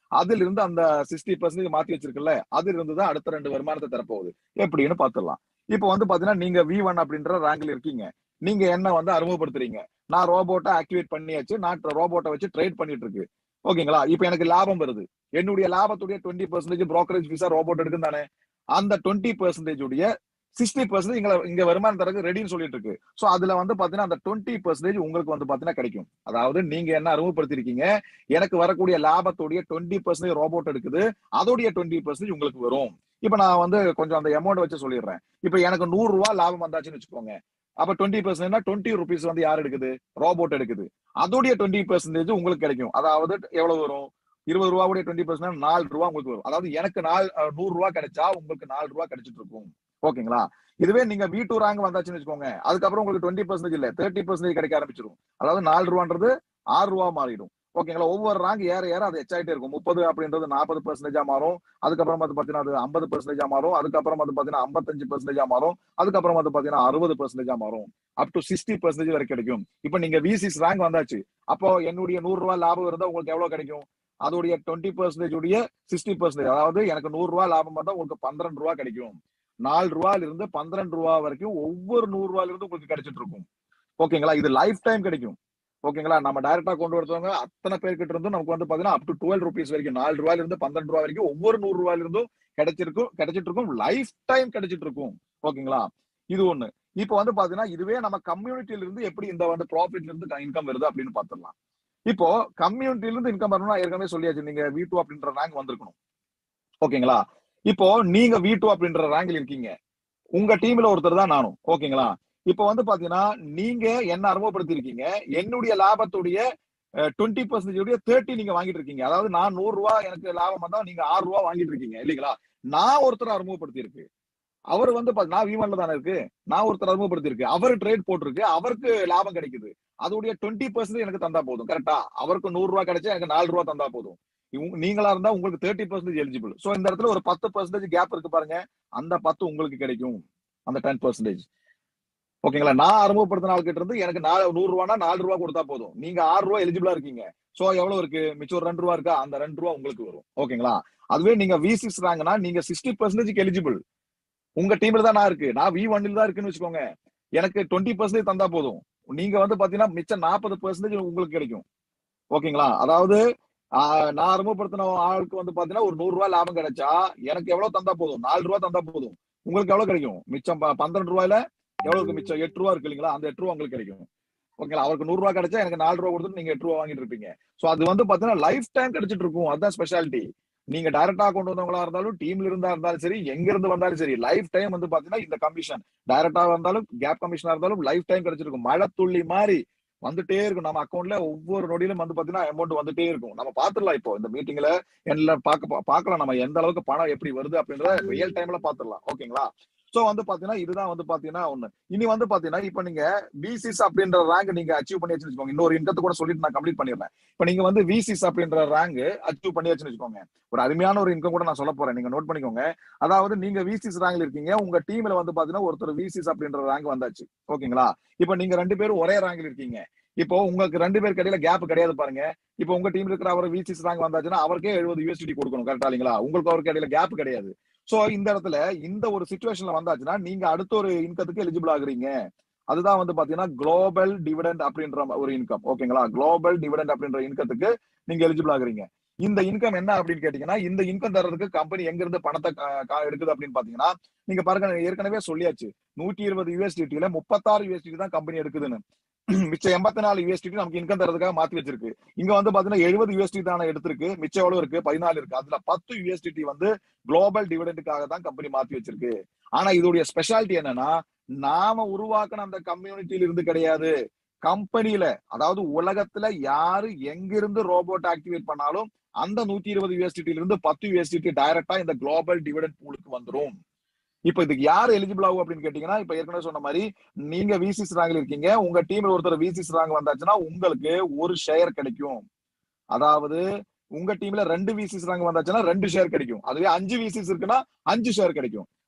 S1: அதுல இருந்து அந்த சிக்ஸ்டி பர்சன்டேஜ் மாத்தி வச்சிருக்குல்ல, அதுல இருந்து தான் அடுத்த ரெண்டு வருமானத்தை தரப்போகுது. எப்படின்னு பாத்துடலாம். இப்போ வந்து பாத்தீங்கன்னா நீங்க வி ஒன் அப்படின்ற ரேங்க்ல இருக்கீங்க. நீங்க என்ன வந்து அறிமுகப்படுத்துறீங்க. நான் ரோபோட்டை ஆக்டிவேட் பண்ணியாச்சு. நான் ரோபோட்டை வச்சு ட்ரேட் பண்ணிட்டு இருக்கு. ஓகேங்களா? இப்போ எனக்கு லாபம் வருது. என்னுடைய லாபத்துடைய டுவெண்ட்டி பர்சன்டேஜ் brokerage ஃபீஸா ரோபோட் எடுக்கும் தானே. அந்த டுவெண்ட்டி பர்சன்டேஜ் உடைய சிக்ஸ்டி பர்சன்டேஜ் இங்க இங்க வருமானம் தரக்கு ரெடின்னு சொல்லிட்டு இருக்கு. சோ அதுல வந்து பாத்தீங்கன்னா அந்த டுவெண்ட்டி பர்சன்டேஜ் உங்களுக்கு வந்து பாத்தீங்கன்னா கிடைக்கும். அதாவது நீங்க என்ன அறிமுகப்படுத்திருக்கீங்க, எனக்கு வரக்கூடிய லாபத்துடைய டுவெண்ட்டி பர்சன்டேஜ் ரோபோட் எடுக்குது. அதோடைய டுவெண்ட்டி பர்சன்டேஜ் உங்களுக்கு வரும். இப்ப நான் வந்து கொஞ்சம் அந்த அமௌண்ட் வச்சு சொல்லிடுறேன். இப்ப எனக்கு நூறு ரூபாய் லாபம் வந்தாச்சுன்னு வச்சுக்கோங்க. அப்ப டுவெண்ட்டி பர்சன்டேஜ் டுவெண்ட்டி ருபீஸ் வந்து யார் எடுக்குது? ரோபோட் எடுக்குது. அதோடைய டுவெண்ட்டி பர்சன்டேஜ் உங்களுக்கு கிடைக்கும். அதாவது எவ்வளவு வரும்? இருபது ரூபாவுடைய டுவெண்ட்டி பர்சன்டேஜ் நாலு ரூபாய் உங்களுக்கு வரும். அதாவது எனக்கு நாலு நூறு ரூபாய் கிடைச்சா உங்களுக்கு நாலு ரூபாய் கிடைச்சிட்டு இருக்கும். ஓகேங்களா? இதுவே நீங்க வி டூ ரேங்க் வந்தாச்சுன்னு வச்சுக்கோங்க. அதுக்கப்புறம் உங்களுக்கு டுவெண்ட்டி பர்சன்டேஜ் இல்ல தேர்ட்டி பர்சன்டேஜ் கிடைக்க ஆரம்பிச்சிடும். அதாவது நாலு ரூபான்றது ஆறு ரூபா மாறிடும். ஓகேங்களா? ஒவ்வொரு ரேங்க் ஏற ஏற அது எச்சாயிட்டே இருக்கும். முப்பது அப்படின்றது நாற்பது பர்சன்டேஜா மாறும். அதுக்கப்புறம் வந்து பாத்தீங்கன்னா அது ஐம்பது பர்சன்டேஜா மாறும். அதுக்கப்புறம் வந்து பாத்தீங்கன்னா ஐம்பத்தஞ்சு பர்சன்டேஜா மாறும். அதுக்கப்புறம் வந்து பாத்தீங்கன்னா அறுபது பர்சன்டேஜா மாறும். அப் டு சிக்ஸ்டி பர்சன்டேஜ் வரைக்கும் கிடைக்கும். இப்ப நீங்க வி சிக்ஸ் ரேங்க் வந்தாச்சு. அப்போ என்னுடைய நூறு ரூபாய் லாபம் இருந்தா உங்களுக்கு எவ்வளவு கிடைக்கும்? அதோடைய டுவெண்ட்டி பர்சன்டேஜ் உடைய சிக்ஸ்டி பர்சன்டேஜ் அதாவது எனக்கு நூறு ரூபாய் லாபம் வந்தா உங்களுக்கு பன்னிரண்டு ரூபாய் கிடைக்கும். நாலு ரூபாயில இருந்து பன்னிரண்டு ரூபாய் வரைக்கும் ஒவ்வொரு நூறு ரூபாயில இருந்து உங்களுக்கு கிடைச்சிட்டு இருக்கும். ஓகேங்களா? இது லைஃப் டைம் கிடைக்கும். ஓகேங்களா? நம்ம டைரக்டா கொண்டு வரவங்க அத்தனை பேர்கிட்ட இருந்தும் நமக்கு வந்து பாத்தீங்கன்னா அப் டு டுவெல் ருபீஸ் வரைக்கும் நாலு ரூபாயில இருந்து பன்னிரண்டு ரூபாய் வரைக்கும் ஒவ்வொரு நூறு ரூபாயில இருந்தும் கிடைச்சிருக்கும் கிடைச்சிட்டு இருக்கும். லைஃப் டைம் கிடைச்சிட்டு இருக்கும். ஓகேங்களா? இது ஒண்ணு. இப்போ வந்து பாத்தீங்கன்னா இதுவே நம்ம கம்யூனிட்டில இருந்து எப்படி இந்த வந்து ப்ராஃபிட்ல இருந்து இன்கம் வருது அப்படின்னு பாத்துடலாம். இப்போ கம்யூனிட்டில இருந்து இன்கம் வரணும்னா ஏற்கனவே சொல்லியாச்சு நீங்க வி டூ அப்படின்ற ரேங்க் வந்திருக்கணும். ஓகேங்களா? இப்போ நீங்க வி டூ அப்படின்ற ரேங்க்ல இருக்கீங்க. உங்க டீம்ல ஒருத்தர் தான் நானும். ஓகேங்களா? இப்போ வந்து பாத்தீங்கன்னா நீங்க என்ன அறிமுகப்படுத்தி இருக்கீங்க. என்னுடைய லாபத்துடைய டுவெண்ட்டி பர்சன்டேஜ் உடைய தேர்ட்டி நீங்க வாங்கிட்டு இருக்கீங்க. அதாவது நான் நூறு ரூபாய் எனக்கு லாபம் வந்தா நீங்க ஆறு ரூபாய் வாங்கிட்டு இருக்கீங்க இல்லீங்களா? நான் ஒருத்தர் அறிமுகப்படுத்தி இருக்கு. அவர் வந்து நான் வி ஒன்ல தானே இருக்கு. நான் ஒருத்தர் அறிமுகப்படுத்தி இருக்கு. அவர் ட்ரேட் போட்டிருக்கு. அவருக்கு லாபம் கிடைக்குது. அதோடைய டுவெண்ட்டி பர்சன்டேஜ் எனக்கு தந்தா போதும். கரெக்டா? அவருக்கு நூறு ரூபாய் கிடைச்சா எனக்கு நாலு ரூபாய் தந்தா போதும். நீங்களா இருந்தா உங்களுக்கு தேர்ட்டி பர்சன்டேஜ் எலிஜிபிள். சோ இந்த இடத்துல ஒரு பத்து பர்சன்டேஜ் கேப் இருக்கு பாருங்க. அந்த பத்து உங்களுக்கு கிடைக்கும். அந்த டென் பர்சன்டேஜ். ஓகேங்களா? நான் அறிமுகப்படுத்தின ஆள்கிட்ட இருந்து எனக்கு நூறு ரூபாய்னா நாலு ரூபாய் கொடுத்தா போதும். நீங்க ஆறு ரூபாய் எலிஜிபிளா இருக்கீங்க. சோ எவ்வளவு இருக்கு? மிச்சம் ரெண்டு ரூபாய் இருக்கா? அந்த ரெண்டு ரூபாய் உங்களுக்கு வரும். ஓகேங்களா? அதுவே நீங்க வி சிக்ஸ் ரேங்க்னா நீங்க சிக்ஸ்டி பர்சன்டேஜ் எலிஜிபிள். உங்க டீம்ல தான் நான் இருக்கு. நான் வி ஒன்ல தான் இருக்குன்னு வச்சுக்கோங்க. எனக்கு டுவெண்ட்டி பர்சன்டேஜ் தந்தா போதும். நீங்க வந்து பாத்தீங்கன்னா மிச்சம் நாற்பது பர்சன்டேஜ் உங்களுக்கு கிடைக்கும். ஓகேங்களா? அதாவது நான் அறிமுகப்படுத்தின ஆளுக்கு வந்து பாத்தீங்கன்னா ஒரு நூறு ரூபாய் லாபம் கிடைச்சா எனக்கு எவ்வளவு தந்தா போதும்? நாலு ரூபாய் தந்தா போதும். உங்களுக்கு எவ்வளவு கிடைக்கும்? மிச்சம் பன்னிரண்டு ரூபாயில எவ்வளவு மிச்சம் எட்டு ரூபாய் இருக்கு இல்லீங்களா? அந்த எட்டு ரூபாய் உங்களுக்கு கிடைக்கும். ஓகேங்களா? அவருக்கு நூறு ரூபாய் கிடைச்சா எனக்கு நாலு ரூபாய் கொடுத்துட்டு நீங்க எட்டு ரூபாய் வாங்கிட்டு இருப்பீங்க. சோ அது வந்து பாத்தீங்கன்னா லைஃப் டைம் கிடைச்சிட்டு இருக்கும். அதுதான் ஸ்பெஷாலிட்டி. நீங்க டைரக்டா கொண்டு வந்தவங்களா இருந்தாலும் டீம்ல இருந்தா இருந்தாலும் சரி எங்க இருந்து வந்தாலும் சரி லைஃப் டைம் வந்து பாத்தீங்கன்னா இந்த கமிஷன் டைரக்டா வந்தாலும் கேப் கமிஷனா இருந்தாலும் லைஃப் டைம் கிடைச்சிருக்கும். மழை துள்ளி மாதிரி வந்துட்டே இருக்கும். நம்ம அக்கௌண்ட்ல ஒவ்வொரு நொடியிலும் வந்து பாத்தீங்கன்னா அமௌண்ட் வந்துட்டே இருக்கும். நம்ம பாத்துடலாம். இப்போ இந்த மீட்டிங்ல என்ன பாக்க பாக்கலாம் நம்ம எந்த அளவுக்கு பணம் எப்படி வருது அப்படின்றத ரியல் டைம்ல பாத்துடலாம். ஓகேங்களா? சோ வந்து பாத்தீங்கன்னா இதுதான் வந்து பாத்தீங்கன்னா ஒண்ணு. இனி வந்து பாத்தீங்கன்னா இப்ப நீங்க வி சிக்ஸ் அப்படின்ற ரேங்க் நீங்க அச்சீவ் பண்ணி வச்சுக்கோங்க. இன்னொரு இன்கத்தை கூட சொல்லிட்டு நான் கம்ப்ளீட் பண்ணிடுறேன். இப்ப நீங்க வந்து வி சிக்ஸ் அப்படின்ற ரேங்க் அச்சீவ் பண்ணி வச்சுக்கோங்க. ஒரு அருமையான ஒரு இன்கம் கூட நான் சொல்ல போறேன். நீங்க நோட் பண்ணிக்கோங்க. அதாவது நீங்க வி சிக்ஸ் ரேங்க்ல இருக்கீங்க. உங்க டீம்ல வந்து பாத்தீங்கன்னா ஒருத்தர் வி சிக்ஸ் அப்படின்ற ரேங்க் வந்தாச்சு. ஓகேங்களா? இப்ப நீங்க ரெண்டு பேரும் ஒரே ரேங்க்ல இருக்கீங்க. இப்போ உங்களுக்கு ரெண்டு பேருக்கு இடையில கேப் கிடையாது பாருங்க. இப்போ உங்க டீம்ல இருக்கிற அவர் வி சிக்ஸ் ரேங்க் வந்தாச்சுன்னா அவருக்கே எழுபது யூஎஸ்டி கொடுக்கணும். கரெக்டா இல்லீங்களா? உங்களுக்கு அவருக்கு இடையில கேப் கிடையாது. சோ இந்த இடத்துல இந்த ஒரு சிச்சுவேஷன்ல வந்தாச்சுன்னா நீங்க அடுத்த ஒரு இன்கத்துக்கு எலிஜிபிள் ஆகுறீங்க. அதுதான் வந்து பாத்தீங்கன்னா குளோபல் டிவிடெண்ட் அப்படின்ற ஒரு இன்கம். ஓகேங்களா? குளோபல் டிவிடெண்ட் அப்படின்ற இன்கத்துக்கு நீங்க எலிஜிபிள் ஆகுறீங்க. இந்த இன்கம் என்ன அப்படின்னு கேட்டீங்கன்னா இந்த இன்கம் தர்றதுக்கு கம்பெனி எங்க இருந்து பணத்தை எடுக்குது அப்படின்னு பாத்தீங்கன்னா நீங்க பாருங்க ஏற்கனவே சொல்லியாச்சு. நூற்றி இருபது யூஎஸ்டில முப்பத்தாறு யூஎஸ்டி தான் கம்பெனி எடுக்குதுன்னு. மிச்சம் எண்பத்தி நாலு யூஎஸ்டி நமக்கு இன்கம் தரதுக்காக மாத்தி வச்சிருக்கு. இங்க வந்து பாத்தீங்கன்னா எழுபது யூஎஸ்டி தானே எடுத்திருக்கு. மிச்சம் எவ்வளவு இருக்கு? பதினாலு இருக்கு. அதுல பத்து யூஎஸ்டி வந்து குளோபல் டிவிடெண்டுக்காக தான் கம்பெனி மாத்தி வச்சிருக்கு. ஆனா இதோடைய ஸ்பெஷாலிட்டி என்னன்னா நாம உருவாக்கின அந்த கம்யூனிட்டியில இருந்து கிடையாது. கம்பெனியில அதாவது உலகத்துல யாரு எங்க இருந்து ரோபோட் ஆக்டிவேட் பண்ணாலும் அந்த நூத்தி இருபது யூஎஸ்டி இருந்து பத்து யூஎஸ்டி டைரக்டா இந்த குளோபல் டிவிடெண்ட் பூலுக்கு வந்துரும். இப்ப இதுக்கு யாரு எலிஜிபிள் ஆகும் அப்படின்னு கேட்டீங்கன்னா இப்ப ஏற்கனவே சொன்ன மாதிரி நீங்க வி சிக்ஸ் ரேங்க்ல இருக்கீங்க. உங்க டீம்ல ஒருத்தர் வி சிக்ஸ் ரேங்க் வந்தாச்சுன்னா உங்களுக்கு ஒரு ஷேர் கிடைக்கும். அதாவது உங்க டீம்ல ரெண்டு வி சிக்ஸ் ரேங்க் வந்தாச்சுன்னா ரெண்டு ஷேர் கிடைக்கும். அதுவே அஞ்சு வி சிக்ஸ் இருக்குன்னா அஞ்சு ஷேர் கிடைக்கும்.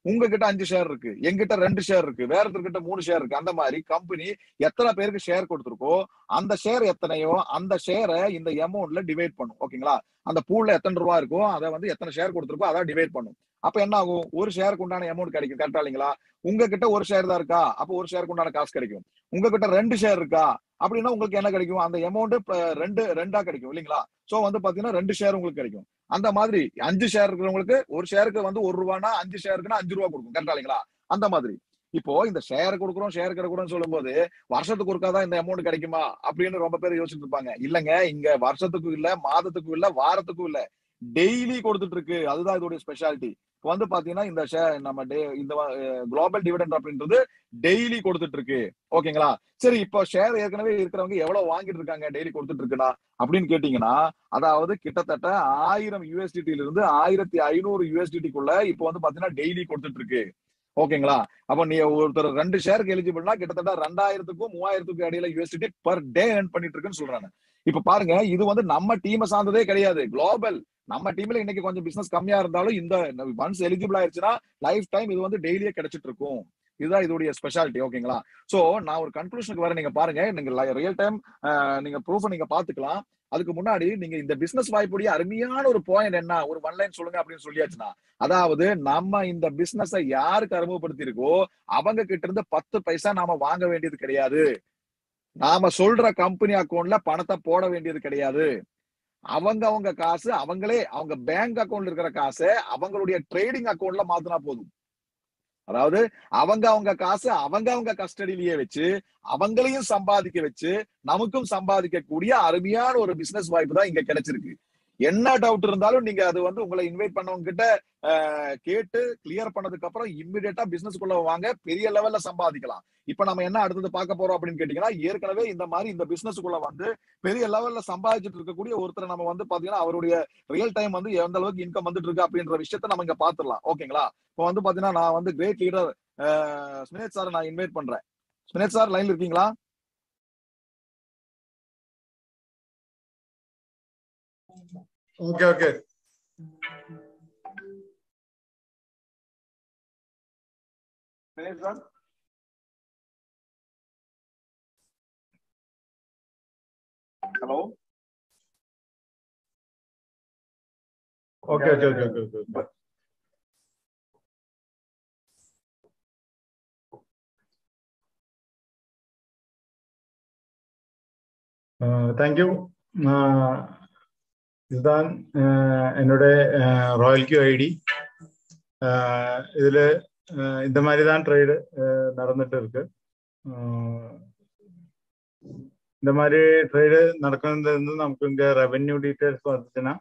S1: உங்ககிட்ட அஞ்சு ஷேர் இருக்கு, எங்கிட்ட ரெண்டு ஷேர் இருக்கு, வேற ஒருத்தர்கிட்ட மூணு ஷேர் இருக்கு. அந்த மாதிரி கம்பெனி எத்தனை பேருக்கு ஷேர் கொடுத்துருக்கோ அந்த ஷேர் எத்தனையோ அந்த ஷேரை இந்த அமௌண்ட்ல டிவைட் பண்ணும். ஓகேங்களா? அந்த பூல்ல எத்தனை ரூபா இருக்கோ அதை வந்து எத்தனை ஷேர் கொடுத்துருக்கோ அதை டிவைட் பண்ணும். அப்ப என்ன ஆகும்? ஒரு ஷேருக்கு உண்டான அமௌண்ட் கிடைக்கும். கரெக்டா இல்லைங்களா? உங்ககிட்ட ஒரு ஷேர் தான் இருக்கா, அப்போ ஒரு ஷேருக்கு உண்டான காசு கிடைக்கும். உங்ககிட்ட ரெண்டு ஷேர் இருக்கா அப்படின்னா உங்களுக்கு என்ன கிடைக்கும்? அந்த அமௌண்ட் ரெண்டு ரெண்டா கிடைக்கும் இல்லைங்களா? சோ வந்து பாத்தீங்கன்னா ரெண்டு ஷேர் உங்களுக்கு கிடைக்கும். அந்த மாதிரி அஞ்சு ஷேர் இருக்கிறவங்களுக்கு ஒரு ஷேருக்கு வந்து ஒரு ரூபானா அஞ்சு ஷேருக்குன்னா அஞ்சு ரூபா கொடுக்கும். கரெக்டா இல்லைங்களா? அந்த மாதிரி இப்போ இந்த ஷேர் கொடுக்குறோம் ஷேர் கிடைக்கிறோம்னு சொல்லும் போது வருஷத்துக்கு ஒருக்காதான் இந்த அமௌண்ட் கிடைக்குமா அப்படின்னு ரொம்ப பேர் யோசிச்சுட்டு இருப்பாங்க. இல்லங்க, இங்க வருஷத்துக்கும் இல்ல, மாதத்துக்கும் இல்ல, வாரத்துக்கும் இல்ல, டெய்லி கொடுத்துட்டு இருக்கு. அதுதான் இதோட ஸ்பெஷாலிட்டி. இப்போ வந்து பாத்தீங்கன்னா இந்த ஷேர் நம்ம இந்த குளோபல் டிவிடெண்ட் அப்படின்றது டெய்லி கொடுத்துட்டு இருக்கு. ஓகேங்களா? சரி, இப்போ ஷேர் ஏற்கனவே இருக்கிறவங்க எவ்வளவு வாங்கிட்டு இருக்காங்க டெய்லி கொடுத்துட்டு இருக்குன்னா அப்படின்னு கேட்டீங்கன்னா, அதாவது கிட்டத்தட்ட ஆயிரம் யூஎஸ்டிடில இருந்து ஆயிரத்தி ஐநூறு யூஎஸ்டிடிக்குள்ள இப்போ வந்து பாத்தீங்கன்னா டெய்லி கொடுத்துட்டு இருக்கு. ஓகேங்களா? அப்ப நீ ஒருத்தர் ரெண்டு ஷேருக்கு எலிஜிபிள்னா கிட்டத்தட்ட ரெண்டாயிரத்துக்கும் மூவாயிரத்துக்கும் இடையில யூஎஸ்டிடி பர் டே ஏர்ன் பண்ணிட்டு இருக்குன்னு சொல்றாங்க. இப்ப பாருங்க, இது வந்து நம்ம டீமை சார்ந்ததே கிடையாது, குளோபல். நம்ம டீம்ல இன்னைக்கு கொஞ்சம் பிசினஸ் கம்மியா இருந்தாலும் இந்த ஒன்ஸ் எலிஜிபிள் ஆயிருச்சுன்னா லைஃப் டைம் இது வந்து டெய்லியே கிடைச்சிட்டு இருக்கும். இதுதான் இதோடைய ஸ்பெஷாலிட்டி. ஓகேங்களா? சோ நான் ஒரு கன்க்ளூஷனுக்கு வர, நீங்க பாருங்க, நீங்க ரியல் டைம் நீங்க ப்ரூஃப் நீங்க பாத்துக்கலாம். அதுக்கு முன்னாடி நீங்க இந்த பிசினஸ் வாய்ப்புடைய அருமையான ஒரு பாயிண்ட் என்ன, ஒரு ஒன் லைன் சொல்லுங்க அப்படின்னு சொல்லியாச்சுன்னா, அதாவது நம்ம இந்த பிசினஸ் யாருக்கு அறிமுகப்படுத்தி இருக்கோ அவங்க கிட்ட இருந்து பத்து பைசா நாம வாங்க வேண்டியது கிடையாது. நாம சொல்ற கம்பெனி அக்கௌண்ட்ல பணத்தை போட வேண்டியது கிடையாது. அவங்க அவங்க காசு அவங்களே அவங்க பேங்க் அக்கௌண்ட்ல இருக்கிற காசை அவங்களுடைய ட்ரேடிங் அக்கௌண்ட்ல மாத்தினா போதும். அதாவது அவங்க அவங்க காசு அவங்க அவங்க கஸ்டடியிலேயே வச்சு அவங்களையும் சம்பாதிக்க வச்சு நமக்கும் சம்பாதிக்கக்கூடிய அருமையான ஒரு பிசினஸ் வாய்ப்பு தான் இங்க கிடைச்சிருக்கு. என்ன டவுட் இருந்தாலும் நீங்க அது வந்து உங்களை இன்வைட் பண்ணவங்க கிட்ட கேட்டு கிளியர் பண்ணதுக்கு அப்புறம் இம்மிடியேட்டா பிசினஸ்க்குள்ள வாங்க, பெரிய லெவல்ல சம்பாதிக்கலாம். இப்ப நம்ம என்ன அடுத்தது பார்க்க போறோம் அப்படின்னு கேட்டீங்கன்னா, ஏற்கனவே இந்த மாதிரி இந்த பிசினஸ்க்குள்ள வந்து பெரிய லெவல்ல சம்பாதிச்சுட்டு இருக்கக்கூடிய ஒருத்தர் நம்ம வந்து பாத்தீங்கன்னா அவருடைய ரியல் டைம் வந்து எந்த அளவுக்கு இன்கம் வந்துட்டு இருக்கு அப்படின்ற விஷயத்த நம்ம இங்க பாத்துடலாம். ஓகேங்களா? இப்போ வந்து பாத்தீங்கன்னா நான் வந்து கிரேட் லீடர் ஸ்மினேத் சார் நான் இன்வைட் பண்றேன். ஸ்மினேத் சார் லைன்ல இருக்கீங்களா?
S2: ஓகே ஓகே
S1: ஸ்மினேத் sir, hello.
S2: Okay okay okay okay okay thank you. இதுதான் என்னோட ராயல்கியூ ஐடி. இதுல இந்த மாதிரி தான் ட்ரேடு நடந்துட்டு இருக்கு. இந்த மாதிரி ட்ரேடு நடக்கிறது வந்து நமக்கு இங்க ரெவென்யூ டீடைல்ஸ் பார்த்துச்சுன்னா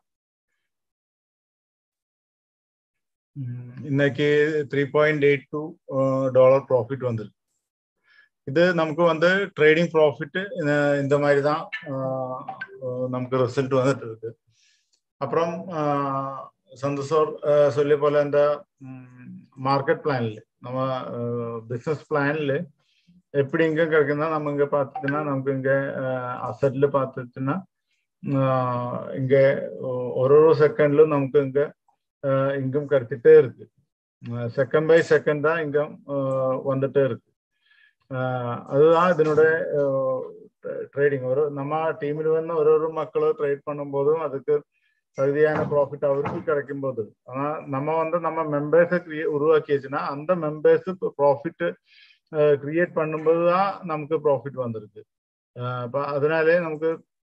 S2: இன்னைக்கு three point eight two dollar profit வந்துருக்கு. இது நமக்கு வந்து ட்ரேடிங் ப்ராஃபிட் இந்த மாதிரி தான் நமக்கு ரிசல்ட் வந்துட்டு இருக்கு. அப்புறம் சந்தோஷ் சொல்லிய போல இந்த மார்க்கெட் பிளான்ல நம்ம பிஸ்னஸ் பிளான்ல எப்படி இங்க கிடைக்குன்னா, நம்ம இங்க பார்த்துச்சுன்னா நமக்கு இங்க அசட்ல பார்த்துச்சுன்னா இங்க ஒரு ஒரு செகண்ட்லும் நமக்கு இங்க இன்கம் கிடைச்சிட்டே இருக்கு. செகண்ட் பை செகண்ட் தான் இன்கம் வந்துட்டே இருக்கு. அதுதான் இதனுடைய ட்ரேடிங். ஒரு நம்ம டீமில் வந்து ஒரு ஒரு மக்களும் ட்ரேட் பண்ணும் போதும் அதுக்கு தகுதியான ப்ராஃபிட் அவருக்கு கிடைக்கும் போது, ஆனா நம்ம வந்து நம்ம மெம்பர்ஸை கிரியே உருவாக்கிச்சுன்னா அந்த மெம்பர்ஸ் ப்ராஃபிட் கிரியேட் பண்ணும்போது தான் நமக்கு ப்ராஃபிட் வந்திருக்கு. இப்போ அதனாலே நமக்கு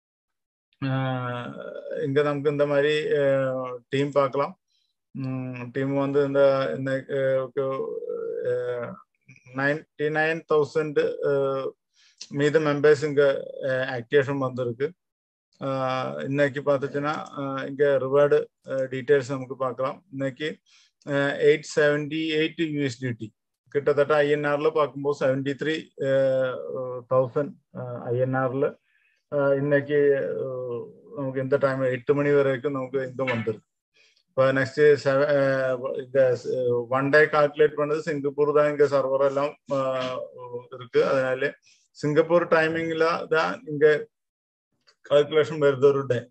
S2: இங்க நமக்கு இந்த மாதிரி டீம் பார்க்கலாம். டீம் வந்து இந்த நைன்டி நைன் தௌசண்ட் மீது மெம்பர்ஸ் இங்க ஆக்டிவேஷன் வந்திருக்கு. இன்னைக்கு பார்த்துச்சுன்னா இங்க ரிவார்டு டீட்டெயில்ஸ் நமக்கு பார்க்கலாம். இன்னைக்கு எயிட் செவன்டி எயிட் யூஎஸ்டிடி கிட்டத்தட்ட ஐஎன்ஆர்ல பார்க்கும்போது செவன்டி த்ரீ தௌசண்ட் ஐஎன்ஆர்ல இன்னைக்கு நமக்கு இந்த டைம் எட்டு மணி வரைக்கும் நமக்கு இன்கம் வந்துருக்கு. இப்போ நெக்ஸ்ட் இந்த ஒன் டே கால்குலேட் பண்ணது சிங்கப்பூர் தான் இங்க சர்வர் எல்லாம் இருக்கு. அதனால சிங்கப்பூர் டைமிங்ல தான் இங்க கால்குலேஷன் வருது ஒரு டே.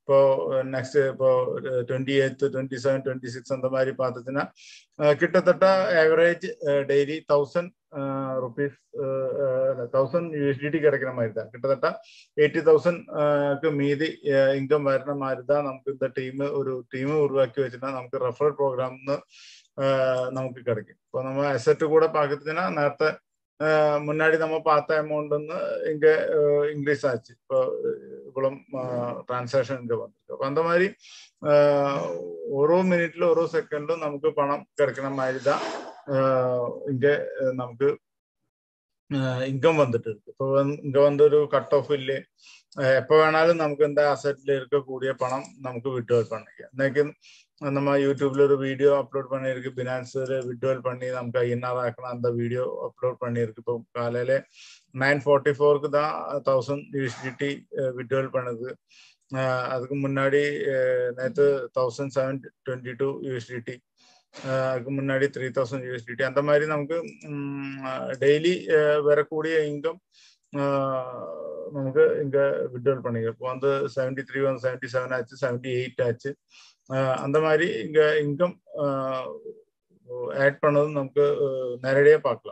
S2: இப்போ நெக்ஸ்ட் இப்போ twenty eighth twenty seven twenty six அந்த மாதிரி பார்த்துச்சுன்னா கிட்டத்தட்ட average daily thousand rupees thousand USDT கிடைக்கிற மாதிரி தான் கிட்டத்தட்ட எயிட்டி தௌசண்ட்க்கு மீதி இன்கம் வர்ற மாதிரி தான் நமக்கு இந்த டீம் ஒரு டீம் உருவாக்கி வச்சுன்னா நமக்கு ரெஃபரல் ப்ரோக்ராம்னு நமக்கு கிடைக்கும். இப்போ நம்ம அசெட் கூட பார்க்குறதுன்னா நேரத்தை முன்னாடி நம்ம பார்த்த அமௌண்ட் வந்து இங்க இன்க்ரீஸ் ஆச்சு. இப்போ இவ்வளோ டிரான்சாக்ஷன் இங்க வந்திருக்கு. அப்போ அந்த மாதிரி ஓரோ மினிட்ல ஓரோ செகண்டும் நமக்கு பணம் கிடைக்கிற மாதிரி தான் இங்க நமக்கு இன்கம் வந்துட்டு இருக்கு. இப்போ இங்க வந்து ஒரு கட் ஆஃப் இல்லை, எப்போ வேணாலும் நமக்கு இந்த அசெட்ல இருக்கக்கூடிய பணம் நமக்கு விட்ரோல் பண்ணிக்கலாம். இன்னைக்கு நம்ம யூடியூப்ல ஒரு வீடியோ அப்லோட் பண்ணியிருக்கு, பினான்ஸ்ல விட்ரோல் பண்ணி நமக்கு ஐஎன்ஆர் ஆக்கணும் அந்த வீடியோ அப்லோட் பண்ணியிருக்கு. இப்போ காலையில நைன் ஃபார்ட்டி ஃபோருக்கு தான் தௌசண்ட் யூஎஸ்டிடி விட்ரோல் பண்ணுது. அதுக்கு முன்னாடி நேற்று thousand seven twenty two USDT, அதுக்கு முன்னாடி த்ரீ தௌசண்ட் யூஎஸ்டிடி. அந்த மாதிரி நமக்கு டெய்லி வரக்கூடிய இன்கம் நமக்கு இங்க விட்ரோல் பண்ணிக்கலாம். இப்போ வந்து செவன்டி த்ரீ வந்து செவன்டி செவன் ஆச்சு, செவன்டி எயிட் ஆச்சு. அந்த மாதிரி இங்க இன்கம் ஆட் பண்ணது நமக்கு நேரடியாக பார்க்கலாம்.